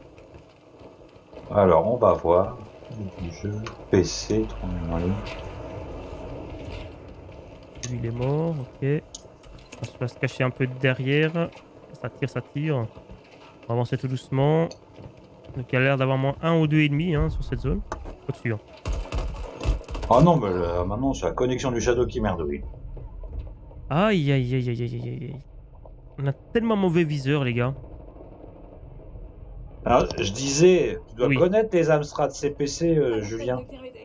Alors, on va voir. Du jeu, P C, trente en ligne. lui il est mort, ok. On va se cacher un peu derrière. Ça tire, ça tire. On va avancer tout doucement. Donc il y a l'air d'avoir moins un ou deux ennemis hein, sur cette zone. Au-dessus. hein. Ah non, mais euh, maintenant, c'est la connexion du Shadow qui merdouille. Aïe aïe aïe aïe aïe aïe aïe. On a tellement mauvais viseur les gars. Alors, je disais, tu dois Oui. connaître les Amstrad C P C, euh, Julien.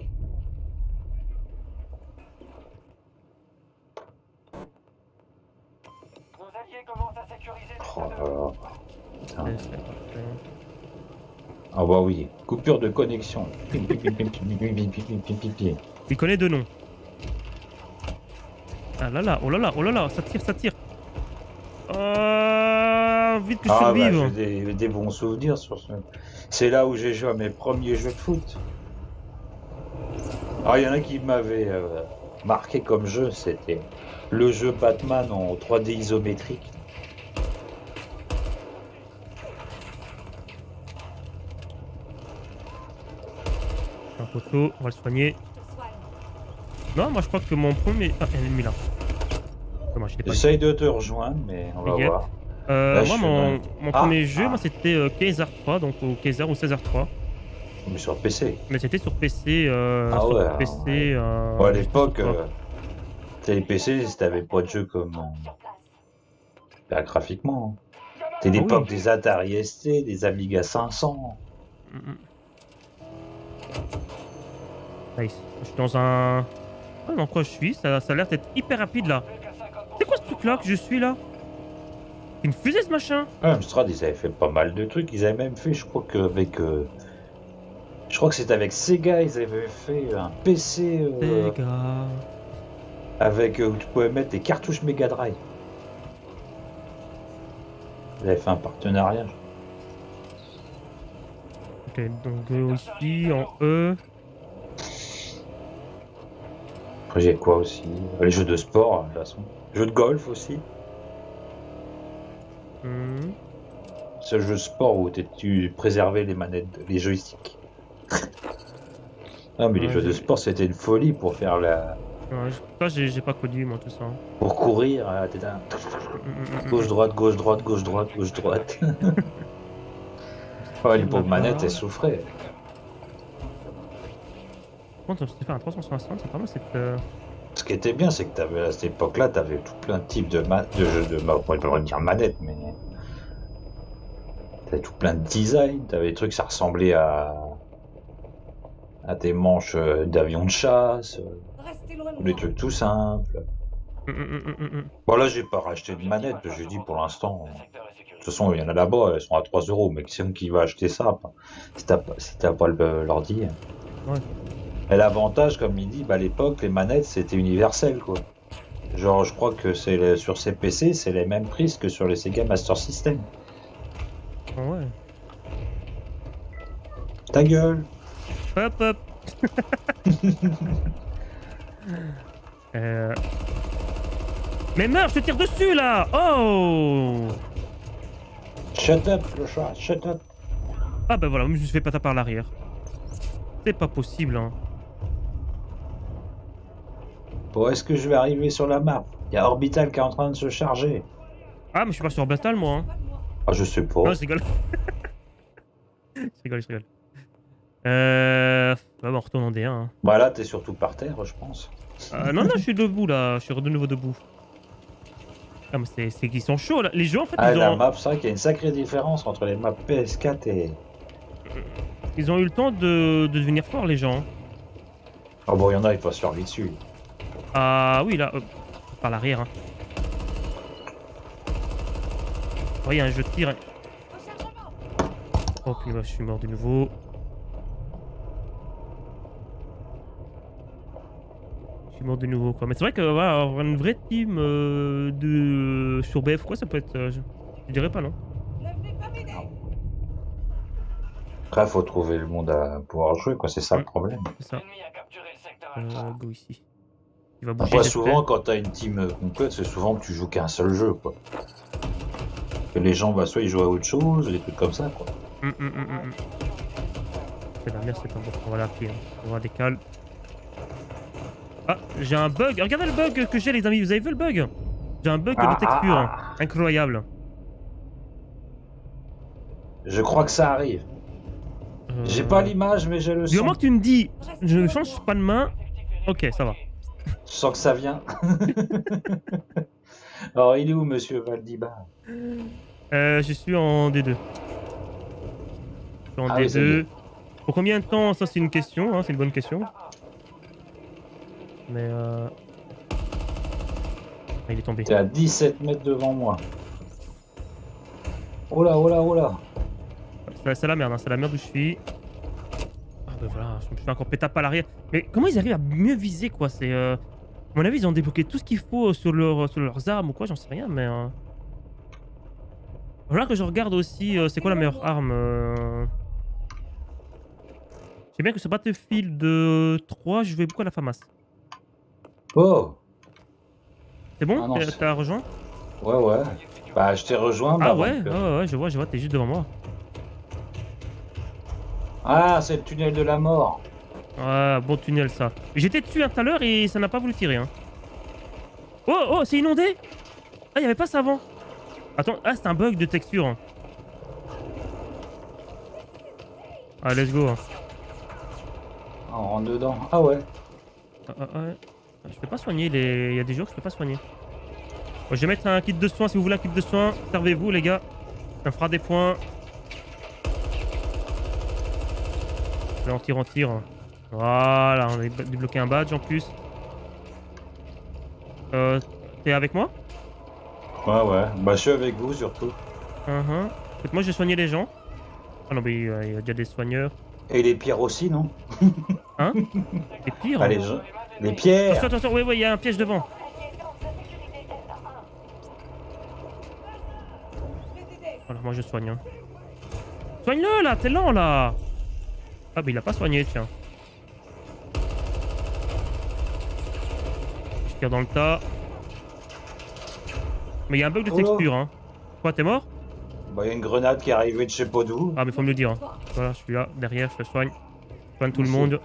Nos alliés commencent à sécuriser le Oh là là. Putain. Ouais, c'est parfait. Ah bah oui, coupure de connexion. Pim, pim, pim, pim, pim, pim, pim, pim, pim, pim, pim. Il connaît deux noms. Ah là là, oh là là, oh là là, ça tire, ça tire. Ah, vite que je Ah bah, survive. j'ai des, des bons souvenirs sur ce... C'est là où j'ai joué à mes premiers jeux de foot. Alors, il y en a qui m'avaient euh, marqué comme jeu, c'était le jeu Batman en trois D isométrique. Un poteau, on va le soigner. Non, moi je crois que mon premier. Ah, il y a un ennemi là. Dommage, je l'ai pas vu. J'essaye de te rejoindre, mais on va Yep. voir. Euh, Là, moi, je mon, suis mon Ah, premier jeu, ah. moi c'était euh, Kaiser trois, donc au Kaiser ou César trois. Mais sur P C. Mais c'était sur P C. Euh, Ah sur ouais, P C. ah ouais. euh, Bon, à je sais l'époque, pas sur quoi. euh, t'avais P C, si t'avais pas de jeu comme... euh, bah, graphiquement. hein. C'était Ah oui. l'époque des Atari S T, des Amiga cinq cents. Mm, mm. Nice. Je suis dans un. Ah, dans quoi je suis? Ça, ça a l'air d'être hyper rapide là. Plus qu'à cinquante pour C'est quoi ce cent truc là que je suis là? C'est une fusée ce machin? Ouais, Amstrad, ils avaient fait pas mal de trucs. Ils avaient même fait, je crois qu'avec... Euh, je crois que c'était avec Sega, ils avaient fait un P C euh, Les gars. avec euh, où tu pouvais mettre des cartouches Mega Drive. Ils avaient fait un partenariat. Ok, donc euh, ici en E. Après, j'ai quoi aussi? Les jeux de sport, de toute façon. Jeux de golf aussi. Hmm. Ce jeu de sport où t'es- tu préservais les manettes, les joysticks. Non, mais les Ouais, jeux de j'ai- sport, c'était une folie pour faire la. Ouais, je- ça j'ai j'ai pas connu moi tout ça. Pour courir, euh, t'es là. Hmm, hmm, hmm, Gauche, droite, gauche, droite, gauche, droite, gauche, droite. Ouais, les pauvres manettes, elles souffraient. Bon, ça s'est fait un trois cent soixante, c'est pas mal cette. euh, Ce qui était bien, c'est que t'avais, à cette époque-là, t'avais tout plein de types de, ma... de jeux de. ma- On pourrait pas dire manettes, mais. T'avais tout plein de designs, t'avais des trucs, ça ressemblait à. à des manches euh, d'avions de chasse, euh, Restez loin de des moi. trucs tout simples. hmm, hmm, hmm, hmm, hmm. Bon, là, j'ai pas racheté de manette, j'ai dit pour l'instant, Le secteur est sécurisé. toute façon, il y en a là-bas, elles sont à trois euros, mais qui qui va acheter ça si t'as pas, si t'as pas le- l'ordi. Ouais. Et l'avantage, comme il dit, bah, à l'époque, les manettes, c'était universel, quoi. Genre, je crois que c'est le- sur ces P C, c'est les mêmes prises que sur les Sega Master System. Ouais. Ta gueule! Hop hop. euh... Mais meurs, je te tire dessus là. Oh. Shut up, le chat, shut up! Ah bah voilà, je me suis fait pas taper par l'arrière. C'est pas possible hein. Bon, est-ce que je vais arriver sur la map? Il y a Orbital qui est en train de se charger. Ah mais je suis pas sur Orbital moi hein. Ah, je sais pas. Non je rigole. Je rigole, je rigole. Euh... Bah, on retourne en D un hein. Bah là, t'es surtout par terre, je pense. Euh, non non je suis debout là, je suis de nouveau debout. Ah mais c'est c'est qu'ils sont chauds là. Les jeux en fait Ah, ils la ont... map, c'est vrai qu'il y a une sacrée différence entre les maps P S quatre et... Ils ont eu le temps de, de devenir forts les gens. Oh bon, il y en a, il faut se faire vite dessus. Ah oui là, hop, par l'arrière hein. Oh il y a un jeu de tir. hein. Oh puis bah, je suis mort de nouveau. Je suis mort de nouveau quoi. Mais c'est vrai que voilà, avoir une vraie team euh, de sur B F quoi ça peut être... euh, je... je dirais pas non. Ne venez pas m'aider. Après, faut trouver le monde à pouvoir jouer, quoi, c'est ça le Mm. problème. C'est ça. L'ennemi a capturé le secteur Euh, Alpha. go ici. Il va bouger. Après, j'espère. souvent, quand t'as une team euh, complète, c'est souvent que tu joues qu'un seul jeu, quoi. Que les gens, bah, soit ils jouent à autre chose, des trucs comme ça, quoi. Hum, hum, hum, hum, hum. C'est la merde, c'est pas bon. On va l'appeler. Hein. On va décaler. Ah, j'ai un bug. Regardez le bug que j'ai, les amis. Vous avez vu le bug? J'ai un bug Ah, de texture. ah, hein. Incroyable. Je crois que ça arrive. Euh... J'ai pas l'image, mais j'ai le Du son. moment que tu me dis, je ne change pas de main. Ok, ça va. Je sens que ça vient. Alors, il est où, monsieur Valdibar? Euh, je suis en D deux. Je suis en Ah oui, c'est D deux. bien. Pour combien de temps? Ça, c'est une question. Hein, c'est une bonne question. Mais euh... ah, il est tombé. T'es à dix-sept mètres devant moi. Oh là, oh là, oh là. C'est c'est la merde, hein, c'est la merde où je suis. Ah bah voilà, je me fais encore péter à l'arrière. Mais comment ils arrivent à mieux viser quoi? C'est euh... à mon avis ils ont débloqué tout ce qu'il faut sur, leur, sur leurs armes ou quoi, j'en sais rien mais... Euh... Voilà que je regarde aussi, euh, c'est quoi la meilleure arme euh... Je sais bien que sur Battlefield trois, je vais beaucoup à la FAMAS. Oh. C'est bon? Ah non, T'as- c'est- T'as rejoint? Ouais, ouais. Bah, je t'ai rejoint. Ah bah, ouais, donc, ouais, euh, ouais, ouais, je vois, je vois, t'es juste devant moi. Ah, c'est le tunnel de la mort. Ah, bon tunnel ça. J'étais dessus hein, tout à l'heure et ça n'a pas voulu tirer. Hein. Oh, oh, c'est inondé. Ah, il n'y avait pas ça avant. Attends, ah, c'est un bug de texture. Hein. Ah, let's go. Hein. Ah, on rentre dedans. Ah ouais. Ah, ah, ah, ouais. Je peux pas soigner les... Il y a des jours que je peux pas soigner. Bon, je vais mettre un kit de soins si vous voulez un kit de soins. Servez-vous les gars. Ça me fera des points. Là on tire, on tire. Voilà, on a débloqué un badge en plus. Euh, T'es avec moi? Ouais, ouais. Bah, je suis avec vous surtout. Uh -huh. Écoute, moi je vais soigner les gens. Ah non, mais euh, il y a déjà des soigneurs. Et les pierres aussi, non? Hein? Les pires? Ah, les, gens- les pierres. Attention, attention, oui, oui, il y a un piège devant. Voilà, moi je soigne. Hein. Soigne-le là, t'es lent là. Ah, mais il a pas soigné, tiens. Je tire dans le tas. Mais il y a un bug de Oh là. texture, hein. Quoi, t'es mort? Bah, il y a une grenade qui est arrivée de je sais pas d'où. Ah, mais faut me le dire. Hein. Voilà, je suis là, derrière, je le soigne. Je soigne tout le Merci. monde.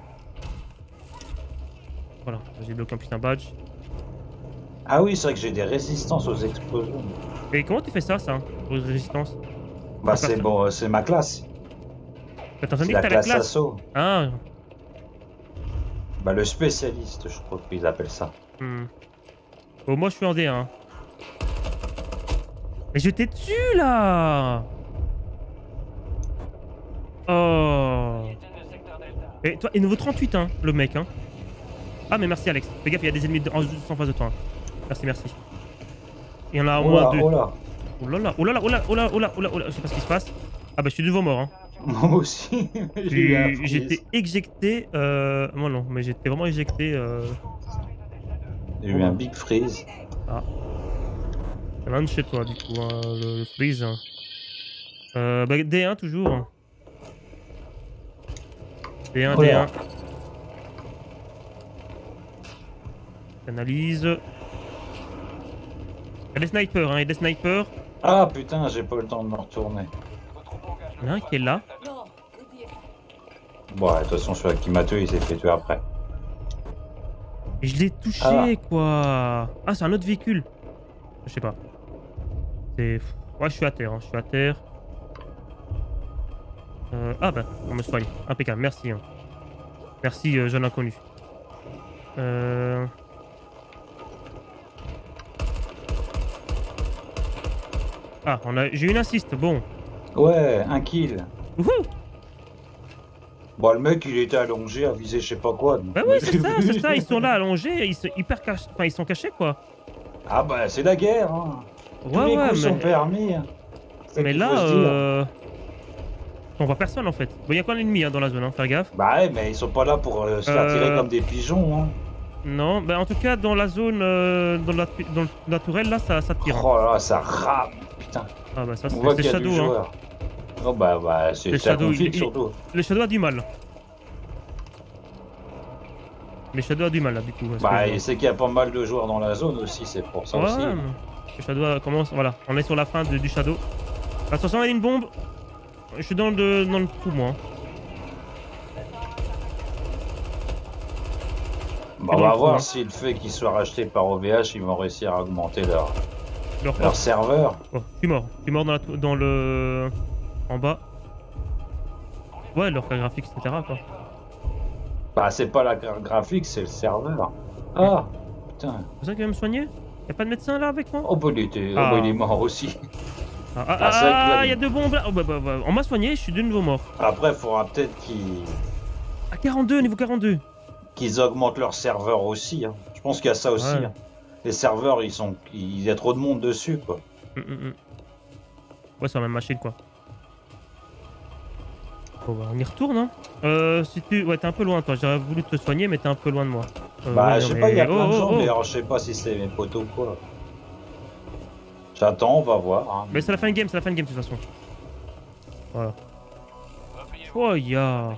Voilà, j'ai bloqué un putain badge. Ah oui, c'est vrai que j'ai des résistances aux explosions. Et comment tu fais ça, ça, aux résistances? Bah, c'est bon, euh, c'est ma classe. Attends, ça me C'est dit la que t'as la classe classe. assaut. Ah, Bah, le spécialiste, je crois qu'ils appellent ça. hmm. Bon, moi je suis en D un. Mais je t'ai dessus là. Oh. Et toi, et nouveau trente-huit, hein, le mec, hein. Ah, mais merci Alex. Fais gaffe, il y a des ennemis de- en, en face de toi. Hein. Merci, merci. Il y en a au Oh moins là, deux. oh là. Oh là là, oh là là, oh là, oh là, oh là, oh là, oh là, je sais pas ce qui se passe. Ah bah je suis de nouveau mort. Hein. Moi aussi. J'ai eu un J'ai- freeze. J'étais éjecté. Euh... Moi non, mais j'étais vraiment éjecté. Euh... J'ai eu un big freeze. Ah. C'est l'un de chez toi du coup, hein, le, le freeze. Hein. Euh, bah, D un toujours. D un, Oh là. D un. Analyse. Il y a des snipers, hein, il y a des snipers. Ah putain, j'ai pas eu le temps de me retourner. Il y en a un qui est là. Non, oubliez. Bon, ouais, de toute façon, celui qui m'a tué, il s'est fait tuer après. Et je l'ai touché, Ah. quoi. Ah, c'est un autre véhicule. Je sais pas. C'est... Ouais, je suis à terre, hein, je suis à terre. Euh... Ah bah, on me soigne. Impeccable, merci. Hein. Merci, euh, jeune inconnu. Euh... Ah, on a... j'ai une assist, bon. Ouais, un kill. Wouhou. Bon, le mec, il était allongé à viser je sais pas quoi. donc- Bah oui, c'est ça, c'est ça, ils sont là allongés, ils sont hyper cach... enfin, ils sont cachés, quoi. Ah bah, c'est la guerre, hein. Tous Ouais, les ouais, coups sont mais... permis. hein. C'est ça Mais qu'il là, faut se dire. euh... on voit personne, en fait. Bon, il y a quoi d'ennemis hein, dans la zone, hein, faire gaffe. Bah ouais, mais ils sont pas là pour euh, se faire Euh. tirer comme des pigeons, hein. Non, bah en tout cas, dans la zone, euh, dans, la, dans la tourelle, là, ça, ça tire. hein. Oh là là, ça rame, putain. Ah bah ça, On c'est voit c'est qu'il y a du Shadow, hein. joueur. Oh bah, bah c'est Le c'est un Shadow, conflit il- il- surtout. Le Shadow a du mal. Le Shadow a du mal, là, du coup. parce Bah, que- il sait qu'il y a pas mal de joueurs dans la zone aussi, c'est pour ça Ouais, aussi. ouais, mais le Shadow a- commence, voilà, on est sur la fin de- du Shadow. Attention, il y a une bombe. Je suis dans le, dans le trou, moi. Bah, on dans va le trou, voir hein. si le fait qu'ils soient rachetés par O V H, ils vont réussir à augmenter leur, Leur leur serveur. Oh, je suis mort. Je suis mort dans, la tou- dans le... En bas. Ouais, leur carte graphique, et cetera, quoi. Bah, c'est pas la carte graphique, c'est le serveur. Ah, putain. C'est ça qui va me soigner? Y'a pas de médecin, là, avec moi? Oh, bah, il, était... Ah. oh, bah, il est mort aussi. Ah, ah, Ah, c'est vrai que là, ah, il- y a deux bombes, là. Oh, bah, bah, bah, on m'a soigné, je suis de nouveau mort. Après, il faudra peut-être qu'ils À quarante-deux, niveau quarante-deux. qu'ils augmentent leur serveur aussi. Hein. Je pense qu'il y a ça aussi. Ouais. hein. Les serveurs, ils sont, il y a trop de monde dessus, quoi. Hum, hum, hum. Ouais, c'est la même machine, quoi. Bon, bah, on y retourne, hein. Euh, si tu... Ouais, t'es un peu loin, toi. J'aurais voulu te soigner, mais t'es un peu loin de moi. Euh, Bah, ouais, je non, sais pas, il y a mais- plein oh, de oh, gens, oh. mais alors, je sais pas si c'est mes potos ou quoi. J'attends, on va voir. Hein. Mais c'est la fin de game, c'est la fin de game, de toute façon. Voilà. Oh, ya.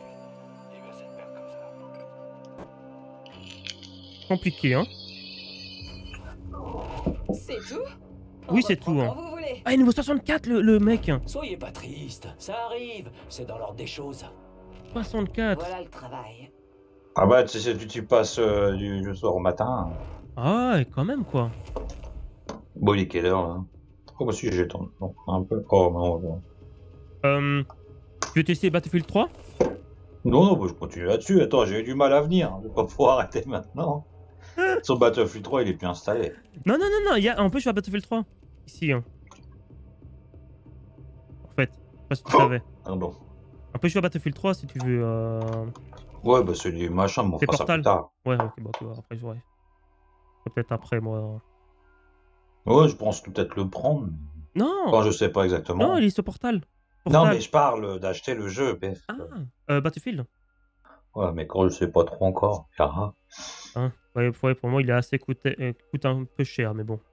Compliqué, hein. C'est tout? Oui, On c'est reprend tout, hein. quand vous voulez. Ah, niveau soixante-quatre, le, le mec. Soyez pas triste, ça arrive, c'est dans l'ordre des choses. soixante-quatre. Voilà le travail. Ah bah, tu sais, tu, tu passes euh, du, du soir au matin. Ah, ouais, quand même, quoi. Bon, il est quelle heure, là? Oh, bah si, j'ai ton... Non, un peu. Oh, non, non. Euh, tu veux tester Battlefield trois? Non, non, bah, je continue là-dessus. Attends, j'ai eu du mal à venir. Je vais pas pouvoir arrêter maintenant. Son Battlefield trois, il est plus installé. Non, non, non, non, il y a... on peut jouer à Battlefield trois. Ici, hein. En fait, je sais pas si tu savais. Pardon. On peut jouer à Battlefield trois si tu veux. Euh... Ouais, bah c'est du machin, mais on C'est fera ça Portal. plus tard. Ouais, ok, bah, ok, après, j'aurais. Peut-être après, moi. Ouais, je pense peut-être le prendre. Non! Quand je sais pas exactement. Non, il est sur Portal. Non, Portal. mais je parle d'acheter le jeu, P F. Ah, euh, Battlefield. Ouais, mais quand je sais pas trop encore. Ah. Hein, ouais, ouais, pour moi, il est assez coûté, euh, coûte un peu cher, mais bon.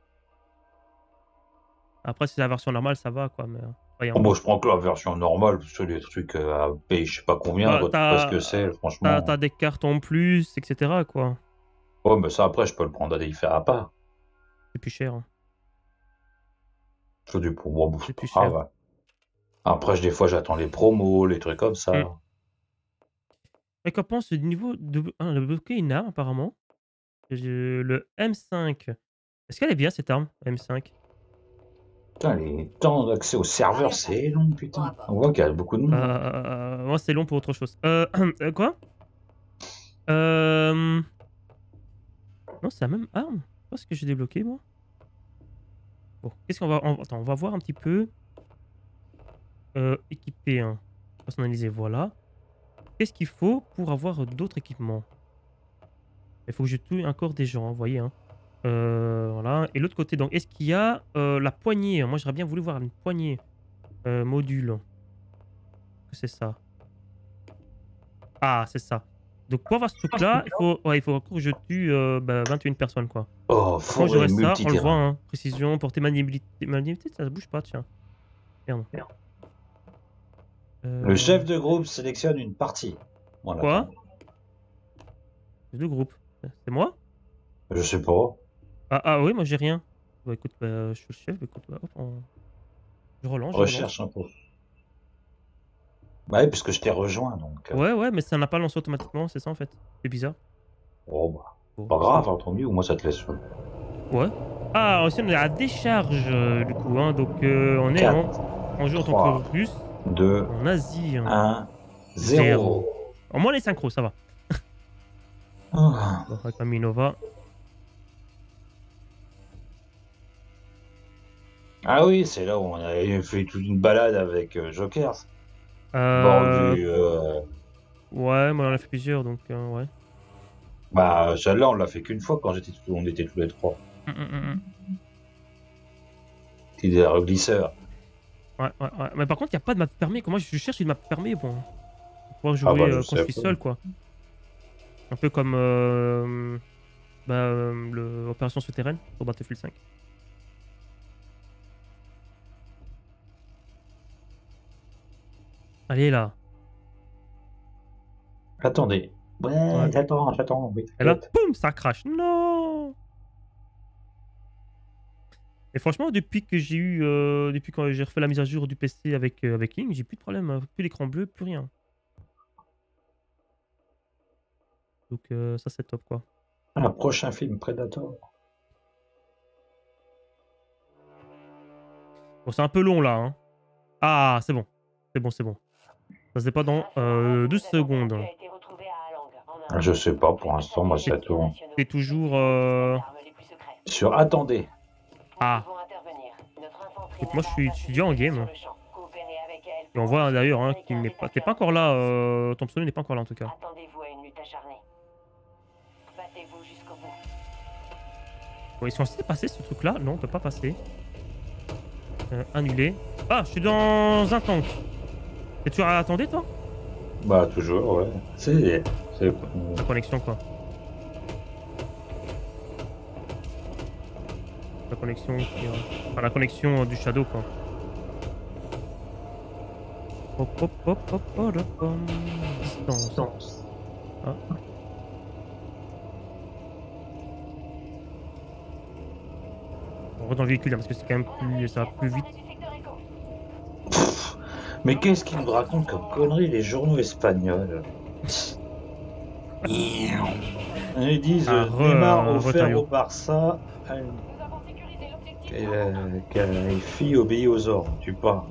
Après, si c'est la version normale, ça va, quoi. Mais, euh, voyons. Bon, je prends que la version normale, parce que les trucs euh, à payer, je sais pas combien, Bah, je vois t'as- pas ce que c'est, franchement. T'as t'as des cartes en plus, et cetera, quoi. Ouais, mais ça, après, je peux le prendre à des faire à part. C'est plus cher. Hein. Je dis pour moi, bon, C'est c'est plus pas grave, cher. ouais. Après, je- des fois, j'attends les promos, les trucs comme ça. Mm. Et qu'en pense du niveau de. Ah, le bokeh, une arme, apparemment. Je- Le M cinq. Est-ce qu'elle est bien, cette arme, M cinq? Putain, les temps d'accès au serveur, c'est long, putain. On voit qu'il y a beaucoup de monde. Euh, moi, c'est long pour autre chose. Euh, euh, quoi Euh... Non, c'est la même arme. Qu'est-ce que j'ai débloqué, moi? Bon, qu'est-ce qu'on va... on- Attends, on va voir un petit peu. Euh, équiper, hein. Personnaliser, voilà. Qu'est-ce qu'il faut pour avoir d'autres équipements? Il faut que je tue encore des gens, hein, vous voyez, hein. Euh, voilà. Et l'autre côté, donc, est-ce qu'il y a euh, la poignée? Moi, j'aurais bien voulu voir une poignée. Euh, module. C'est ça. Ah, c'est ça. Donc, pour avoir ce truc-là, il faut, ouais, il faut encore que je tue euh, bah, vingt et une personnes, quoi. Oh, Quand forêt j'aurai ça, on le multiterrain. voit, hein. Précision, portée, maniabilité. Maniabilité, ça se bouge pas, tiens. Merde. Euh... Le chef de groupe sélectionne une partie. Voilà. Quoi? De groupe. C'est moi? Je sais pas. Ah, ah oui, moi j'ai rien. Bah écoute, bah, je suis le chef, bah, écoute, bah, hop, on... je relance. Je Recherche un peu. Bah oui, puisque je t'ai rejoint, donc... euh, Ouais, ouais, mais ça n'a pas lancé automatiquement, c'est ça en fait. C'est bizarre. Oh bah, Bon. pas grave, hein, tant mieux, ou moi ça te laisse seul. Ouais. Ah, aussi on est à la décharge, euh, du coup, hein, donc euh, on est en, en jeu en tant trois, que russe, deux, en Asie. Hein. un, zéro. Au moins les synchros, ça va. Ah. Bon, avec la Minova. Ah oui, c'est là où on a fait toute une balade avec euh, Jokers. Euh... Bon, du, euh... Ouais, moi on en a fait plusieurs, donc euh, ouais. Bah, celle-là, on l'a fait qu'une fois quand j'étais tout... on était tous les trois. Mm, mm, mm. C'était des reglisseurs. Ouais, ouais, ouais. Mais par contre, il n'y a pas de map fermée. Moi, je cherche une map fermée bon, pour pouvoir jouer Ah bah, je euh, sais quand je suis pas. seul, quoi. Un peu comme euh, bah, euh, le Opération Souterraine sur Battlefield cinq. Allez, là. Attendez. Ouais, Ouais. j'attends, j'attends. Oui, Et là, t'inquiète. boum, ça crache. Non. Et franchement, depuis que j'ai eu, euh, depuis quand j'ai refait la mise à jour du P C avec euh, avec Link, j'ai plus de problème, hein. Plus l'écran bleu, plus rien. Donc euh, ça c'est top quoi. Un prochain film Predator. Bon, c'est un peu long là. Hein. Ah, c'est bon, c'est bon, c'est bon. Ça se pas dans euh, douze secondes. Je sais pas, pour l'instant, moi ça tourne. C'est toujours euh... Sur attendez. Ah. Donc, moi je suis étudiant en game. Et on voit d'ailleurs hein, qu'il n'est pas. T'es pas encore là, euh... Thompson n'est pas encore là en tout cas. Attendez-vous à une lutte acharnée. Battez-vous jusqu'au bout. Bon, ils sont censés passer ce truc là. Non, on peut pas passer. Euh, annulé. Ah, je suis dans un tank. Et tu as attendu toi? Bah toujours, ouais. C'est... c'est... La connexion quoi. La connexion qui... euh, Enfin, la connexion euh, du Shadow quoi. Hop hop hop hop hop hop hop. Distance. Ah. On rentre dans le véhicule hein, parce que c'est quand même plus... ça va plus vite. Pff, mais qu'est-ce qu'ils nous racontent comme conneries les journaux espagnols? Ils disent Ah, euh, re- Neymar euh, offert Retario. au Barça à une... qu'une fille obéit aux ordres, tu parles.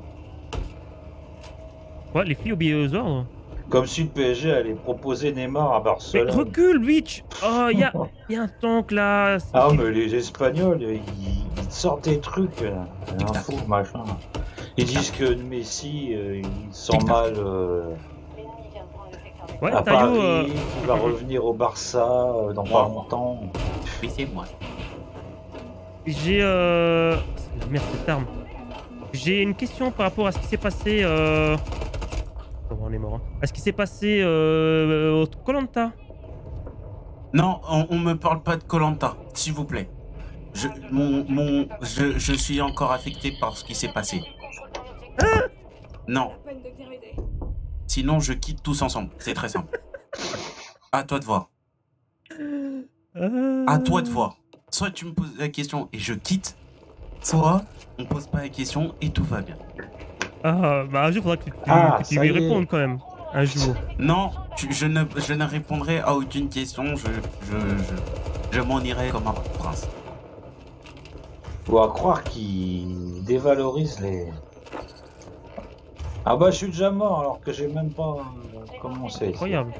Ouais, les filles obéissent aux ordres. Comme si le P S G allait proposer Neymar à Mais Barcelone. recule, bitch. Oh, il y a, y a un tank là. Ah mais les Espagnols, ils, ils sortent des trucs, là. Info, machin. Ils disent que Messi, euh, il sent mal euh, Ouais, à Tayo, Paris, euh, il va revenir au Barça euh, dans pas longtemps. Oui, c'est moi. j'ai euh... merde cette arme. J'ai une question par rapport à ce qui s'est passé. Euh... Oh, on est mort. Hein. À ce qui s'est passé euh, au Koh Lanta. Non, on, on me parle pas de Koh Lanta, s'il vous plaît. Je, mon, mon, je, je suis encore affecté par ce qui s'est passé. Non, La peine de venir m'aider. sinon je quitte tous ensemble. C'est très simple. À toi de voir. Euh... À toi de voir. Soit tu me poses la question et je quitte, soit on pose pas la question et tout va bien. Ah, bah un jour faudra que tu, Ah, que tu ça lui y est. répondes quand même. Un jour. Non, tu- je, ne, je ne répondrai à aucune question. Je, je, je, je m'en irai comme un prince. Faut à croire qu'ils dévalorisent les... Ah bah je suis déjà mort alors que j'ai même pas euh, commencé. Incroyable.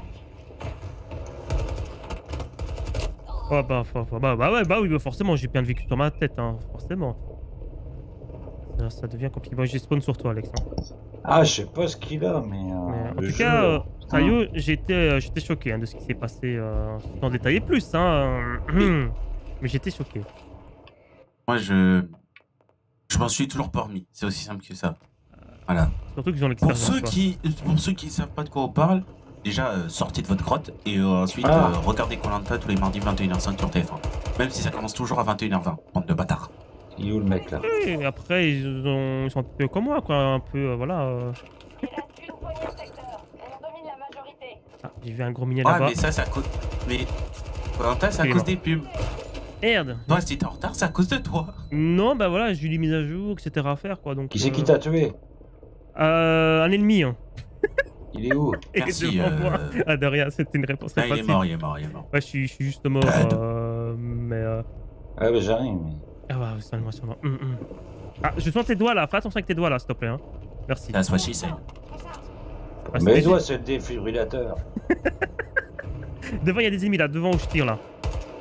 Oh bah, bah, bah, bah ouais, bah oui, bah forcément, j'ai plein de vécu sur ma tête, hein, forcément. Ça, ça devient compliqué. Bon, j'ai spawn sur toi, Alex. Hein. Ah je sais pas ce qu'il a mais... euh, Mais en le tout jeu, cas, euh, putain. Tayo, j'étais euh, j'étais choqué hein, de ce qui s'est passé. Euh, sans détailler plus, hein. euh, Mais j'étais choqué. Moi, je. Je m'en suis toujours pas remis. C'est aussi simple que ça. Voilà. Surtout qu'ils ont Pour l'expérience. ceux quoi. qui, pour ceux qui savent pas de quoi on parle, déjà euh, sortez de votre grotte et euh, ensuite Ah. euh, regardez Koh-Lanta tous les mardis vingt et une heures cinq sur T F un. Même si ça commence toujours à vingt et une heures vingt. Bande de bâtards. Il est où le mec là? Et après, ils, ont... ils sont un peu comme moi, quoi. Un peu, euh, voilà. euh. Il reste une poignée de secteurs. On en domine la majorité. Ah, j'ai vu un gros minier Ouais, là-bas. mais ça, c'est à cause. Mais Koh-Lanta, c'est à Il est cause mort. des pubs. Merde. Toi, si t'es en retard, c'est à cause de toi. Non, bah voilà, j'ai eu les mises à jour, et cetera à faire, quoi. Donc, Qui c'est qui euh, t'a tué? euh, Un ennemi, hein. Il est où? Et Merci, devant euh, moi. Ah, de rien, c'était une réponse Ah, très il est facile. mort, il est mort, il est mort. Ouais, je suis, je suis juste mort, Bad. euh, mais... Euh... Ah bah j'arrive, mais... Ah ouais, soigne-moi, soigne-moi. Hum, hum. Ah, je sens tes doigts, là. Fais attention avec tes doigts, là, s'il te plaît, hein. Merci. That's what she said. Ah, Mais c'était- toi, c'est le défibrillateur. Devant, il y a des ennemis, là. Devant où je tire, là.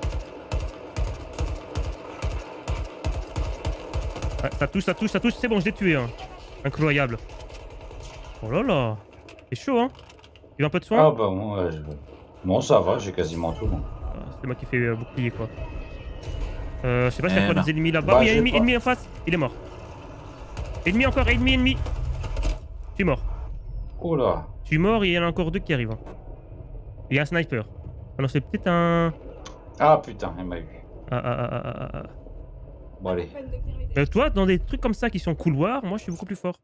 Ouais, ça touche, ça touche, ça touche. C'est bon, je l'ai tué, hein. Incroyable. Oh là là. C'est chaud, hein. Tu veux un peu de soin? Ah bah moi, je... Bon, ça va, j'ai quasiment tout. Moi. Ah, c'est moi qui fais euh, bouclier, quoi. Euh, je sais pas s'il y a Eh quoi ben. des ennemis là-bas. Bah, Oui, il y a j'ai ennemi, pas. ennemi en face. Il est mort. Ennemi encore, ennemi, ennemi. Je suis mort. Oh là. Je suis mort et il y en a encore deux qui arrivent. hein. Il y a un sniper. Alors c'est peut-être un... Ah putain, elle m'a eu. Ah, ah, ah, ah, ah, ah. Bon allez. Peine de tenir les Euh, toi, dans des trucs comme ça qui sont couloirs, moi je suis beaucoup plus fort.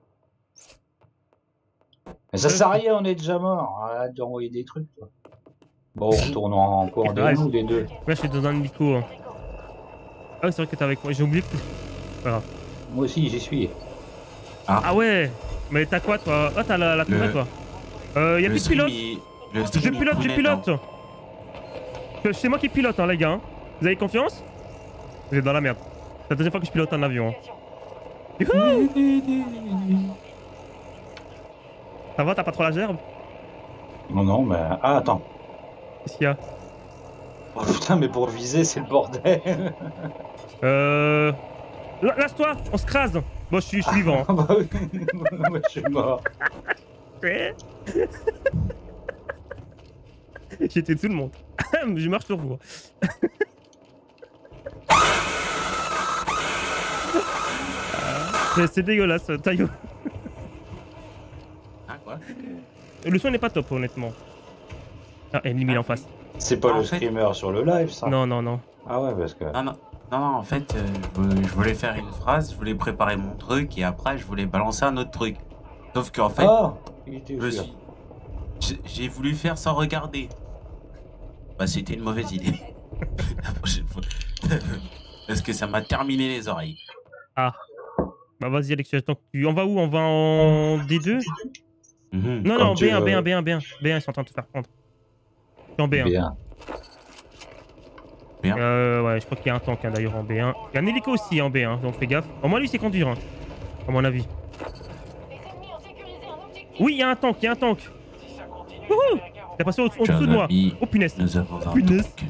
Mais ça sert à rien, on est déjà mort. Arrête d'envoyer des trucs, toi. Bon, on tourne en quoi? En Ouais. deux ou des deux? Moi je suis dans un hélico. hein. Ah c'est vrai que t'es avec moi, j'ai oublié que... Voilà. Moi aussi, j'y suis. Ah ouais. Mais t'as quoi toi? Ah t'as la, la tourelle Le- toi. Euh, y'a Le plus de stream, pilote. il- le Je stream, il pilote, je pouvait pilote. être Que- C'est moi qui pilote hein les gars. hein. Vous avez confiance? Vous êtes dans la merde. C'est la deuxième fois que je pilote un avion. hein. Youhou. Ça va, t'as pas trop la gerbe? Non, non, mais... Ah, attends. Qu'est-ce qu'il y a? Oh putain, mais pour viser, c'est le bordel. Euh... La- Lâche-toi, on se crase. Bon, je suis je suis vivant. Ah bah oui. Moi, je suis mort. J'ai tué tout le monde. Je marche sur vous. Mais c'est dégueulasse, Taillot. Hein, quoi? Le son n'est pas top, honnêtement. Ah, ennemi il est en face. C'est pas En le fait- streamer sur le live, ça? Non, non, non. Ah ouais, parce que... Non, non, non, non, en fait, euh, je voulais- je voulais faire une phrase, je voulais préparer mon truc et après je voulais balancer un autre truc. Sauf qu'en fait, Ah, il était je sûr. suis... j'ai- j'ai voulu faire sans regarder. Bah, c'était une mauvaise idée. La prochaine fois. Parce que ça m'a terminé les oreilles. Bah vas-y Alex, j'attends que tu... On va où? On va en D deux? Mhm. Non, Comme non, tu B un, veux. B un, B un, B un. B un, ils sont en train de te faire prendre. Je suis en B un. Bien. Bien. Euh, ouais, je crois qu'il y a un tank hein, d'ailleurs en B un. Il y a un hélico aussi en B un, donc fais gaffe. Au moins lui, c'est conduire, hein, à mon avis. Les ennemis ont sécurisé un objectif. Oui, il y a un tank, il y a un tank. Si ça continue, Wouhou. les Américains vont T'as passé au- continuer. au-dessous de moi. Ami, Oh punaise. nous avons un Punaise. tank.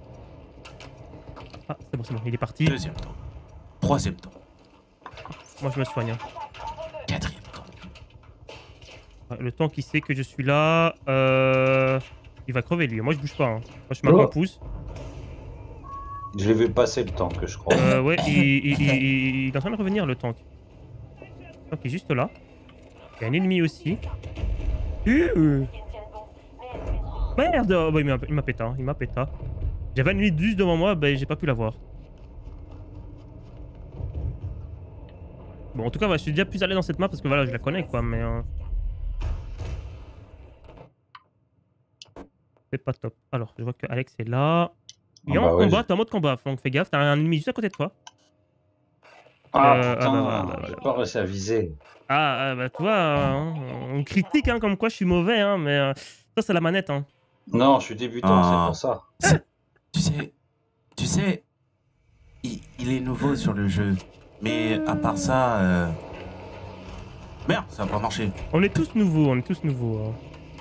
Ah, c'est bon, c'est bon, il est parti. Deuxième tank. Troisième tank. Moi, je me soigne. hein. Quatrième tank. Ouais, le tank, il sait que je suis là. Euh... Il va crever lui. Moi, je bouge pas. Hein. Moi, je suis ma Oh. grande pouce. Je l'ai vu passer le temps que je crois. Euh, ouais, il, il, il, il- il est en train de revenir le tank. Le tank est juste là. Il y a un ennemi aussi. Euh, Merde! Oh, bah, il m'a il m'a pété, hein, il m'a pété. J'avais un ennemi juste devant moi, bah, j'ai pas pu l'avoir. Bon, en tout cas, bah, je suis déjà plus allé dans cette map parce que voilà, je la connais quoi, mais. euh, C'est pas top. Alors, je vois que Alex est là. Il est Ah en bah ouais, combat, j'ai- t'es en mode combat, donc fais gaffe, t'as un ennemi juste à côté de toi. Ah Euh, putain, ah bah, bah, bah, j'ai bah. pas réussi à viser. Ah, ah, bah tu vois, hein, on critique hein, comme quoi je suis mauvais, hein, mais euh, ça c'est la manette. Hein. Non, je suis débutant, Ah. c'est pour ça. Tu sais, tu sais, il, il est nouveau sur le jeu. Mais à part ça, euh... merde, ça va pas marcher. On est tous nouveaux, on est tous nouveaux. hein.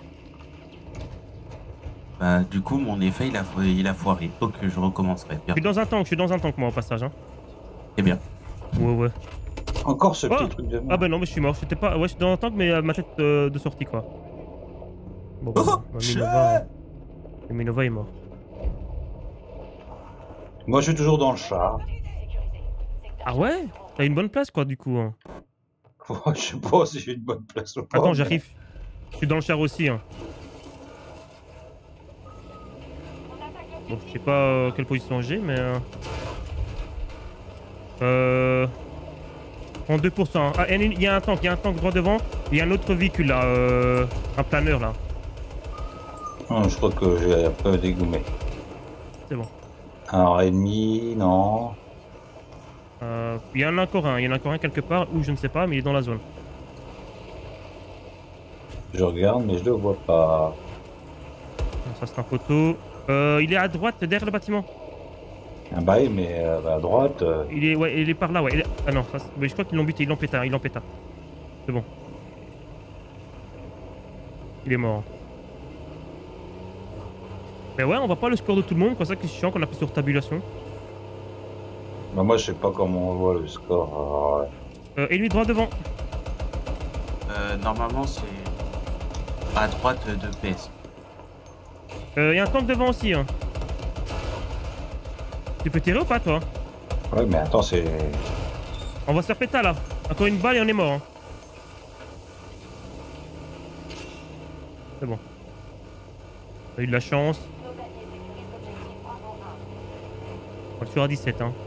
Bah, du coup, mon effet, il a, fo- il a foiré. Donc, je recommencerai. Je Bien. suis dans un tank, je suis dans un tank moi au passage. Hein. C'est bien. Ouais, ouais. Encore ce petit Oh. truc de Ah merde. bah non, mais je suis mort. J'étais pas. Ouais, je suis dans un tank, mais euh, ma tête euh, de sortie quoi. Bon, bah, Oh, bah, Minova, euh, Minova est mort. Moi, je suis toujours dans le char. Ah ouais? T'as une bonne place quoi du coup. Hein. Je sais pas si j'ai une bonne place ou pas. Attends, mais- j'arrive. Je suis dans le char aussi. Hein. Bon, je sais pas euh, quelle position j'ai, mais... Euh... euh... trente-deux pour cent. Ah, il y a un tank, il y a un tank droit devant. Il y a un autre véhicule là, euh... un planeur là. Hum, je crois que j'ai un peu dégoumé. C'est bon. Alors, ennemi, non. Euh... Il y en a encore un, il y en a encore un quelque part où je ne sais pas, mais il est dans la zone. Je regarde, mais je le vois pas. Ça c'est un photo. Euh, il est à droite derrière le bâtiment. Ah bah oui, mais euh, à droite. euh, Il est, ouais, il est par là, ouais. Il est- Ah non, ça, c'est- mais je crois qu'ils l'ont buté, ils l'ont péta, ils l'ont péta. C'est bon. Il est mort. Mais ouais, on voit pas le score de tout le monde, comme ça qui est chiant qu'on a pris sur tabulation. Bah moi, je sais pas comment on voit le score. alors, ouais. Euh, et lui droit devant. Euh, normalement, c'est à droite de P S. Il euh, y a un tank devant aussi. Hein. Tu peux tirer ou pas, toi? Ouais, mais attends, c'est. On va se faire péta là. Encore une balle et on est mort. Hein. C'est bon. On a eu de la chance. On est sur A dix-sept. Hein.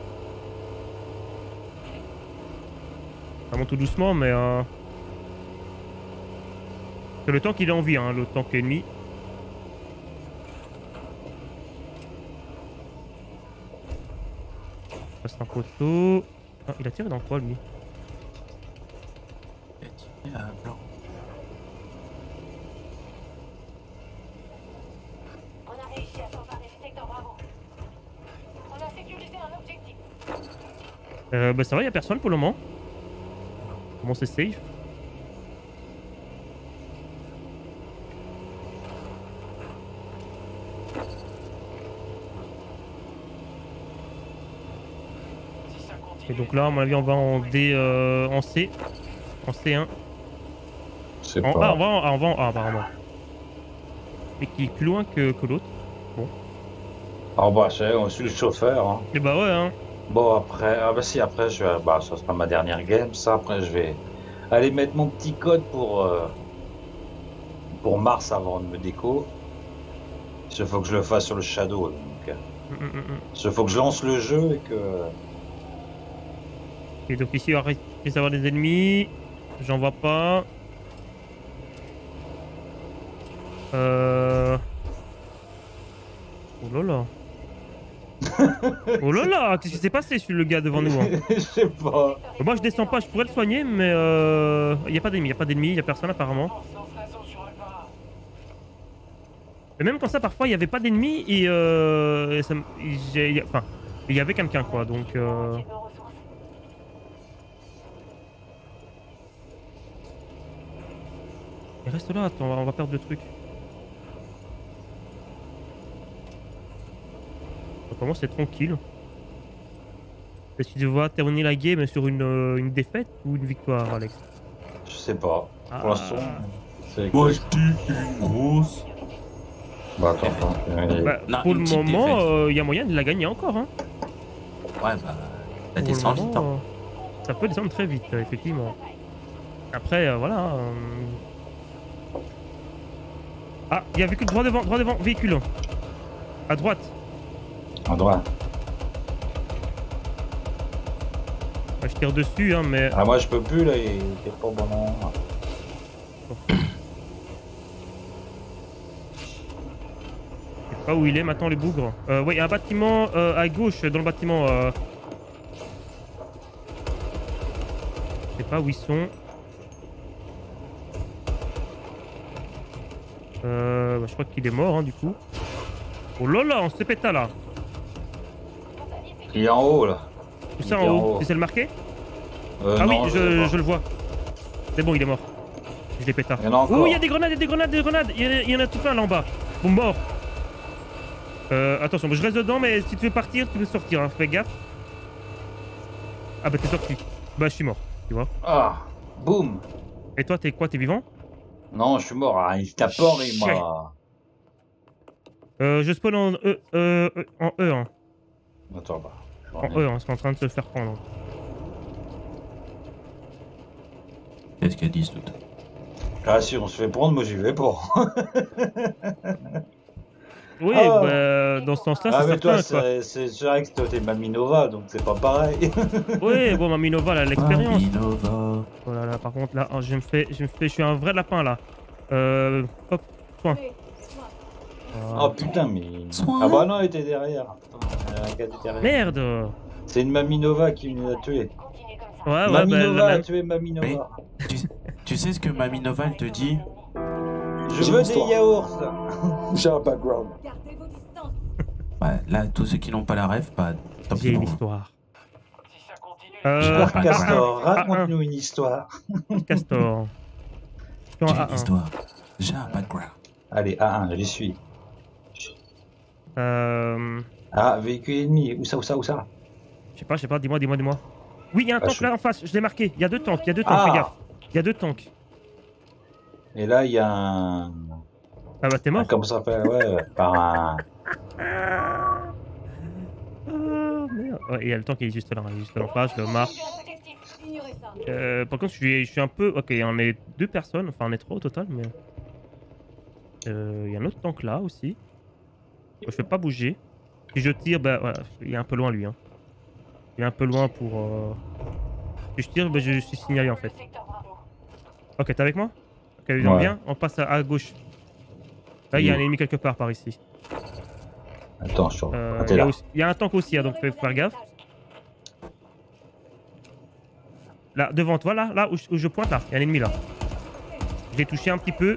Ça monte tout doucement, mais. Euh... C'est le tank il est en vie, hein, le tank ennemi. Ça c'est un poteau. Ah, il a tiré dans quoi lui? Il a tiré à blanc. On a réussi à s'emparer du secteur Bravo. On a sécurisé un objectif. Euh, bah ça va, y a personne pour le moment. Comment c'est safe? Si ça continue, Et donc là, à mon avis, on va en D, euh, en C, en C un. Je sais En pas. A, on va en A, on va en A apparemment. Et qui est plus loin que, que l'autre. Ah bah, c'est, on suit le chauffeur. Hein. Et bah ouais, hein. Bon, après. Ah bah si, après, je vais. Bah, ça sera ma dernière game. Ça, après, je vais aller mettre mon petit code pour. euh, Pour Mars avant de me déco. Il faut que je le fasse sur le Shadow. Donc. euh, Mm, mm, mm. Il faut que je lance le jeu et que. Et donc ici, on risque d'avoir des ennemis. J'en vois pas. Euh... Oh là là. Oh là là, qu'est-ce qui s'est passé sur le gars devant nous hein. Je sais pas. Moi je descends pas, je pourrais le soigner, mais euh... y a pas d'ennemis, y a pas d'ennemis, y a personne apparemment. force lance l'assaut sur Alpha. Et même quand ça, parfois il y avait pas d'ennemis et euh... et ça me- j'ai- y a- enfin, il y avait quelqu'un quoi, donc euh... J'ai nos ressources. il reste là, attends, on va- on va perdre le truc. Comment c'est tranquille. Est-ce que tu vas terminer la game sur une, euh, une défaite ou une victoire, Alex? Je sais pas. Ah. Pour l'instant. C'est Moi, je dis une grosse. Bah, attends, attends. euh, Bah, Non, pour une le petite moment, défaite. il y a moyen de la gagner encore. Hein. Ouais, bah. Ça Pour le descend moment, vite, hein. euh, ça peut descendre très vite, euh, effectivement. Après, euh, voilà. euh, Ah, il y a véhicule droit devant, droit devant, véhicule. À droite. En droit. Ouais, je tire dessus, hein, mais. Ah, moi, je peux plus, là. Il est pas bon. Non. Je sais pas où il est maintenant, les bougres. Euh, ouais, il y a un bâtiment euh, à gauche, dans le bâtiment. Euh... Je sais pas où ils sont. Euh, bah, je crois qu'il est mort, hein, du coup. Oh là là, on se péta là. Il est en haut, là. Tout ça Il est en en haut. haut. Tu sais le marquer? Euh, Ah non, oui, je je, sais pas. je le vois. C'est bon, il est mort. Je l'ai péta. Il y en a encore. Oh, il y a des grenades, il y a des grenades, des grenades. Il y en a, il y en a tout plein là en bas. Bon, mort. Euh, attention, je reste dedans, mais si tu veux partir, tu peux sortir. Hein. Fais gaffe. Ah bah t'es sorti. Bah je suis mort, tu vois. Ah, boum. Et toi, t'es quoi? T'es vivant? Non, je suis mort. Ah, il t'a peur, il m'a. Euh, je spawn en E, euh, E- en E. Hein. Attends, J'en ai. Eux, on est en train de se faire prendre. Qu'est-ce qu'elles disent toutes? Ah si on se fait prendre, moi j'y vais pas. Oui, Ah. bah, dans ce sens-là, Ah c'est mais toi, certain, quoi. c'est c'est- c'est vrai que toi t'es Maminova, donc c'est pas pareil. Oui, bon, Maminova, elle a l'expérience. Maminova. Oh là là, par contre, là, oh, je me fais, je me fais, je suis un vrai lapin, là. Euh, hop, soin. Allez, soin. Oh putain, mais... Soin. Ah bah non, elle était derrière. Attends, un gars était derrière. Merde. C'est une Maminova qui nous a tués. Continuez comme ça. Ouais, ouais, bah, Maminova la- a tué Maminova. Tu, tu sais ce que Maminova elle te dit? Je J'ai veux une des histoire. yaourts. J'ai un background. Gardez vos distances. Ouais, là, tous ceux qui n'ont pas la ref, bah, tant j'ai pis une pour eux. histoire. Si ça continue, Euh, Ah, Castor, A un. raconte-nous une histoire. Castor. Sur J'ai A une un. histoire. J'ai un background. Allez, A un, j'y suis. Euh, Ah, véhicule ennemi, où ça, où ça, où ça? je sais pas, je sais pas, dis-moi, dis-moi, dis-moi. Oui, il y a un Ah, tank je- là en face, je l'ai marqué. Il y a deux tanks, il y a deux tanks, Ah. fais gaffe. Il y a deux tanks. Et là, il y a un... Ah bah t'es un- mort. Comment ça s'appelle? Ouais, par un... Oh merde. Ouais, il y a le tank qui est juste là, il est juste là en face, je le marque. Ignorez ça. Euh, par contre, je suis, je suis un peu. Ok, on est deux personnes, enfin on est trois au total, mais. Euh, Il y a un autre tank là aussi. Je peux pas bouger. Si je tire, bah voilà, il est un peu loin lui. Hein. Il est un peu loin pour. Euh... Si je tire, bah, je suis signalé en fait. Secteur Bravo. Ok, t'es avec moi? Ok, on Ouais. vient, on passe à, à gauche. Là, il y a un ennemi quelque part par ici. Attends, je suis... Euh, Ah, Il t'es y, a là. aussi- il y a un tank aussi, hein, donc faut faire gaffe. Là, devant toi, là, là où je, où je pointe, là, il y a un ennemi là. Je l'ai touché un petit peu.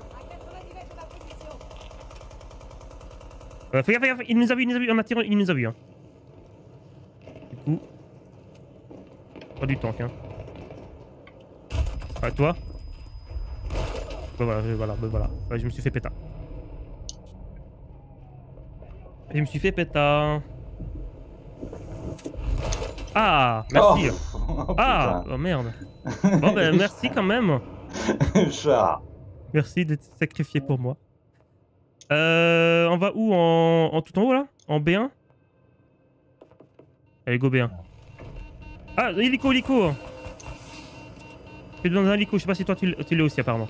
Euh, fais gaffe, fais gaffe, il nous a vu, il nous a vu, on a tiré, il nous a vu. Hein. Du coup. Pas du tank, hein. Ouais, toi. Bah voilà, je- voilà, bah voilà. Ouais, je me suis fait péta. Je me suis fait péta. Ah, merci. Oh, oh, Ah, oh merde. Bon ben merci quand même. putain. Chat. Merci d'être sacrifié pour moi. Euh, on va où en, en tout en haut là? En B un? Allez, go B un. Ah, hélico, hélico. Je suis dans un hélico, je sais pas si toi tu l- tu l'es aussi apparemment.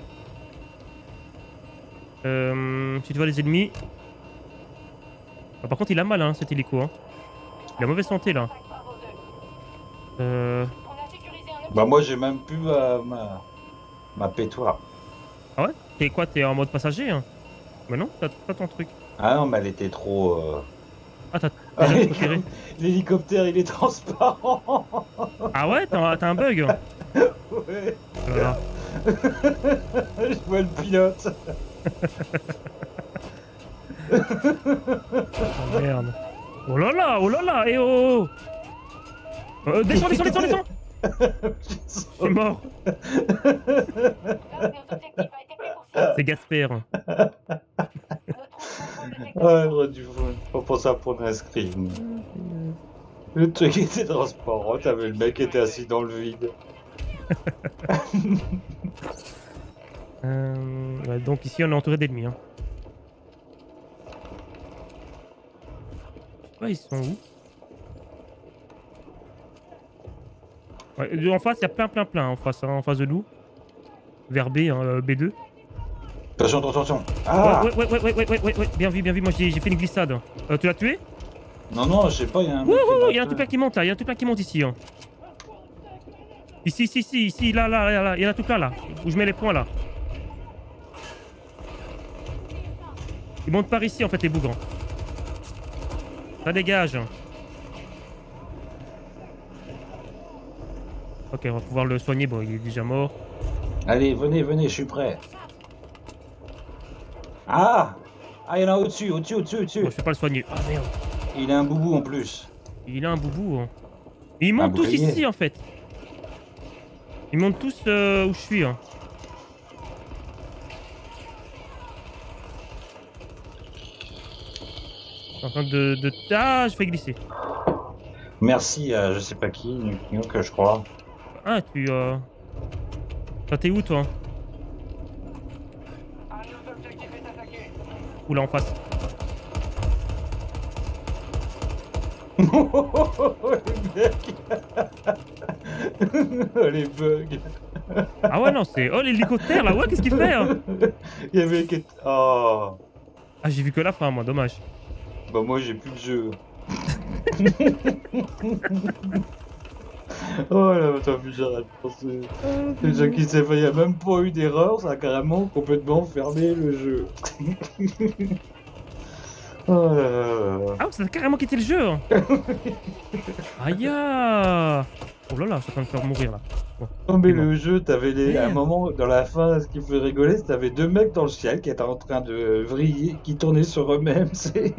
Euh, si tu vois les ennemis. Ah, par contre, il a mal hein, cet hélico. Hein. Il a mauvaise santé là. Bravo deux. Euh... On a sécurisé un Bah moi, j'ai même plus euh, ma... ma pétoire. Ah ouais? T'es quoi? T'es en mode passager hein? Mais non, t'as t'as ton truc. Ah non, mais elle était trop... euh, Ah, t'as Ah, déjà tout tiré. L'hélicoptère, il est transparent. Ah ouais? T'as t'as un bug? Ouais. Voilà. Je vois le pilote. Oh merde. Oh là là, oh là là, et oh, oh. Euh, Descends, descends, descends, descends. C'est mort. Notre objectif a été pris pour cible. C'est Gasper. Notre contrôle de secteur Ouais, j'aurais dû pas penser à prendre un screen. Le truc était transparent, t'avais le mec qui était assis dans le vide. Euh, ouais, donc ici on est entouré d'ennemis. Hein. Je sais pas, ils sont où? Ouais, en face, il y a plein, plein, plein en face, hein, en face de nous. Vers B, hein, euh, B deux. Attention, attention, attention. Ah Ouais, ouais, ouais, ouais, ouais, ouais, ouais, ouais, bien vu, bien vu. Moi j'ai j'ai fait une glissade. Euh, tu l'as tué? Non, non, je sais pas, il y a un mec Wouhou, qui il y a un m'a tout plein qui monte là, il y a un tout plein qui monte ici. Hein. Ici, ici, ici, ici, là, là, là, là, il y en a tout plein là, où je mets les points là. Ils montent par ici en fait les bougres. Ça dégage. Ok, on va pouvoir le soigner, bon il est déjà mort. Allez, venez, venez, je suis prêt. Ah Ah, il y en a au-dessus, au-dessus, au-dessus, au-dessus. Bon, je peux pas le soigner. Ah merde. Il a un boubou en plus. Il a un boubou. Hein. Et ils montent tous bouclier. ici en fait. Ils montent tous euh, où je suis. Hein. Je suis en train de, de... Ah, je fais glisser. Merci à je sais pas qui, Nuke, je crois. Ah, tu... Euh... Toi, t'es où, toi? Un de nos objectifs est attaqué. Ou là, en face. Les bugs. Les bugs. Ah ouais, non, c'est... Oh, l'hélicoptère, là, ouais, qu'est-ce qu'il fait hein? Il y avait... qui- Oh. Ah, j'ai vu que la fin, moi, dommage. Bah moi j'ai plus de jeu. Oh là, t'as vu, j'arrête de penser. Déjà qu'il s'est fait, il n'y a même pas eu d'erreur, ça a carrément complètement fermé le jeu. Oh là là là là. Ah, ça a carrément quitté le jeu hein. Aïe ah. Oh là là, je suis en train de faire mourir, là. Bon, Non mais dis-moi. le jeu, t'avais les... à un Merde. moment, dans la fin, ce qui me fait rigoler, c'est que t'avais deux mecs dans le ciel qui étaient en train de vriller, qui tournaient sur eux-mêmes, c'est...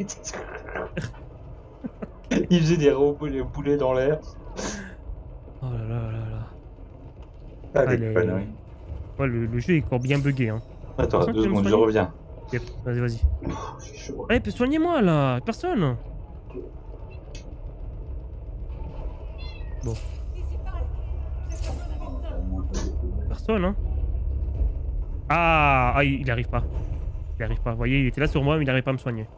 Ils faisaient des robots, les poulets dans l'air. Oh là là là là. Ah, Ah, des les- conneries. Ouais, le, le jeu est encore bien bugué, hein. Attends, Personne deux qui veut me secondes, je soigner reviens. Yep, vas-y, vas-y. J'ai chaud. Allez, soignez-moi, là. Personne. Bon, personne, hein. Ah, ah, il il arrive pas. Il arrive pas. Vous voyez, il était là sur moi, mais il n'arrive pas à me soigner.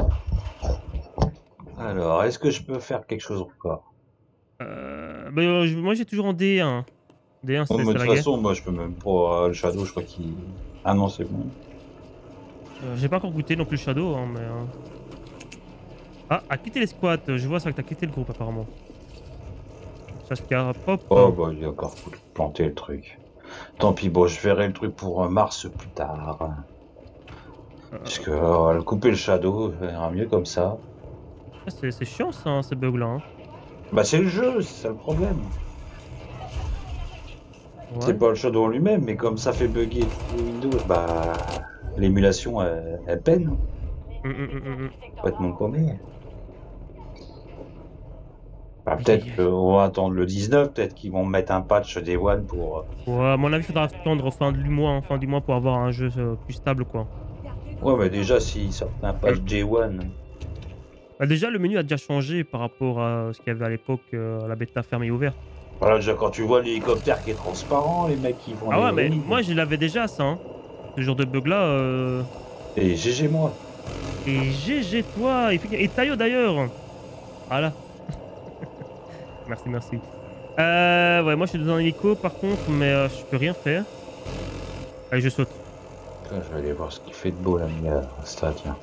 Alors, est-ce que je peux faire quelque chose encore? Euh, bah, euh, je- moi, j'ai toujours en D un. D un, c'est Bon, mais c'est de la toute guerre. façon, moi je peux même pas. euh, le Shadow, je crois qu'il. Ah non, c'est bon. Euh, j'ai pas encore goûté non plus Shadow, hein, mais... euh. Ah, à quitter les squats. Je vois ça que t'as quitté le groupe, apparemment. Saskia, hop. Oh, bah, il a encore planté le truc. Tant pis, bon, je verrai le truc pour euh, Mars plus tard. Euh, Parce que euh, couper le Shadow, ça ira mieux comme ça. c'est c'est chiant, ça, hein, ces bugs-là. Hein. Bah, c'est le jeu, c'est ça le problème. Ouais. C'est pas le Shadow en lui-même, mais comme ça fait bugger tout Windows, bah. L'émulation, elle, elle peine. Hum, hum, hum, hum, hum. Faut être mon premier. Bah, Aïe, peut-être aïe, aïe. qu'on va attendre le dix-neuf, peut-être qu'ils vont mettre un patch Day One pour. euh, Ouais, à mon avis, il faudra attendre fin du mois, hein, fin du mois pour avoir un jeu euh, plus stable, quoi. Ouais, mais déjà, s'ils sortent un patch Day One. Bah, déjà, le menu a déjà changé par rapport à ce qu'il y avait à l'époque, euh, la bêta fermée et ouverte. Voilà, déjà, quand tu vois l'hélicoptère qui est transparent, les mecs qui font Ah des ouais, mais vrilles. moi, je l'avais déjà, ça. Hein. Ce genre de bug-là. Euh... Et G G moi. Et G G, toi. Et, et Tayo, d'ailleurs. Voilà. Merci, merci. Euh, ouais, moi, je suis dans un hélico, par contre, mais euh, je peux rien faire. Allez, je saute. Putain, je vais aller voir ce qu'il fait de beau, là, mais ça, tiens.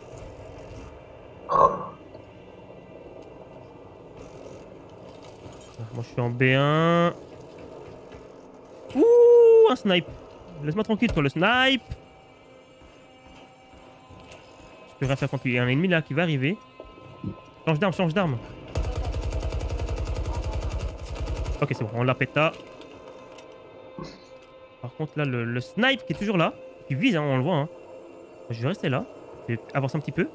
Moi, je suis en B un. Ouh, un snipe. Laisse-moi tranquille, toi, le snipe. Je peux rien faire contre lui. Il y a un ennemi là qui va arriver. Change d'arme, change d'arme. Ok, c'est bon, on l'a péta. Par contre, là, le, le snipe qui est toujours là, qui vise, hein, on le voit. Hein. Je vais rester là. Je vais avancer un petit peu.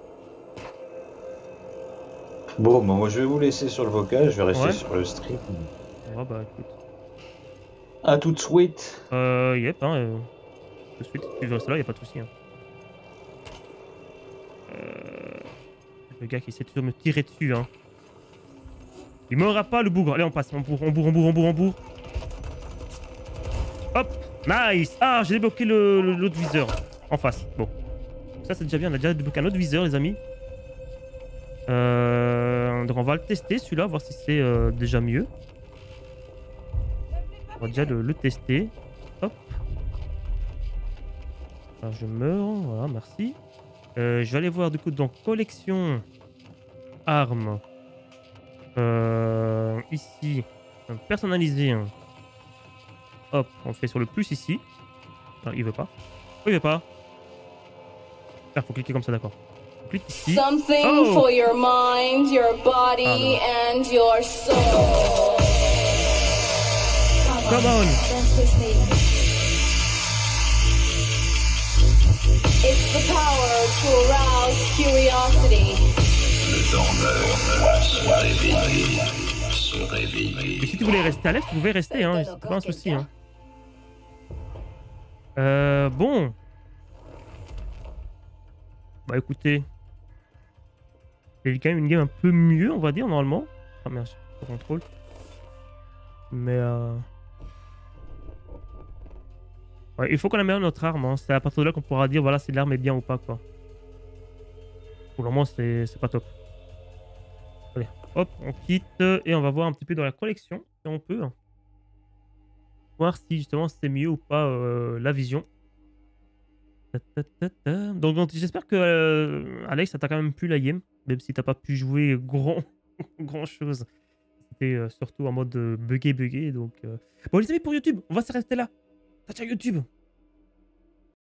Bon, bah, moi, je vais vous laisser sur le vocal, je vais rester Ouais. sur le stream. Ouais, bah écoute. À tout de suite. Euh, yep, hein. Euh, tout de suite, tu veux rester là, y a pas de souci. Hein. Euh, le gars qui essaie toujours de me tirer dessus, hein. Il m'aura pas le bougre. Allez, on passe, on bourre, on bourre, on bourre, on bourre, on bourre. Hop, nice. Ah, j'ai débloqué le, le- l'autre viseur en face. Bon, ça c'est déjà bien. On a déjà débloqué un autre viseur, les amis. Euh, donc on va le tester celui-là, voir si c'est euh, déjà mieux. On va déjà le, le tester. Hop. Alors je meurs, voilà, merci. Euh, je vais aller voir du coup dans collection armes. Euh, ici, un personnalisé. Hein. Hop, on fait sur le plus ici. Non, il veut pas. Oh, il veut pas. Ah, faut cliquer comme ça, d'accord. On clique ici. Something Oh. for your mind, your body, and your soul. Come on. Dance with me. It's the power to arouse curiosity. Le dormeur doit se réveiller, se réveiller. Et si tu voulais rester à l'aise, tu pouvais rester, hein. C'est pas un souci, hein. Euh, bon. Bah écoutez. Il y a quand même une game un peu mieux, on va dire, normalement. Ah merde, je contrôle. Mais euh... ouais, il faut qu'on améliore notre arme, hein. C'est à partir de là qu'on pourra dire voilà si l'arme est bien ou pas, quoi. Pour le moment, c'est c'est pas top. Allez, Hop, on quitte et on va voir un petit peu dans la collection si on peut. Voir si justement c'est mieux ou pas euh, la vision. Ta, ta, ta, ta. Donc, donc j'espère que euh, Alex, ça t'a quand même plu la game, même si t'as pas pu jouer grand, grand chose. C'était euh, surtout en mode euh, buggé buggé. Donc, euh... bon les amis pour YouTube, on va s'arrêter là. Ciao ciao YouTube.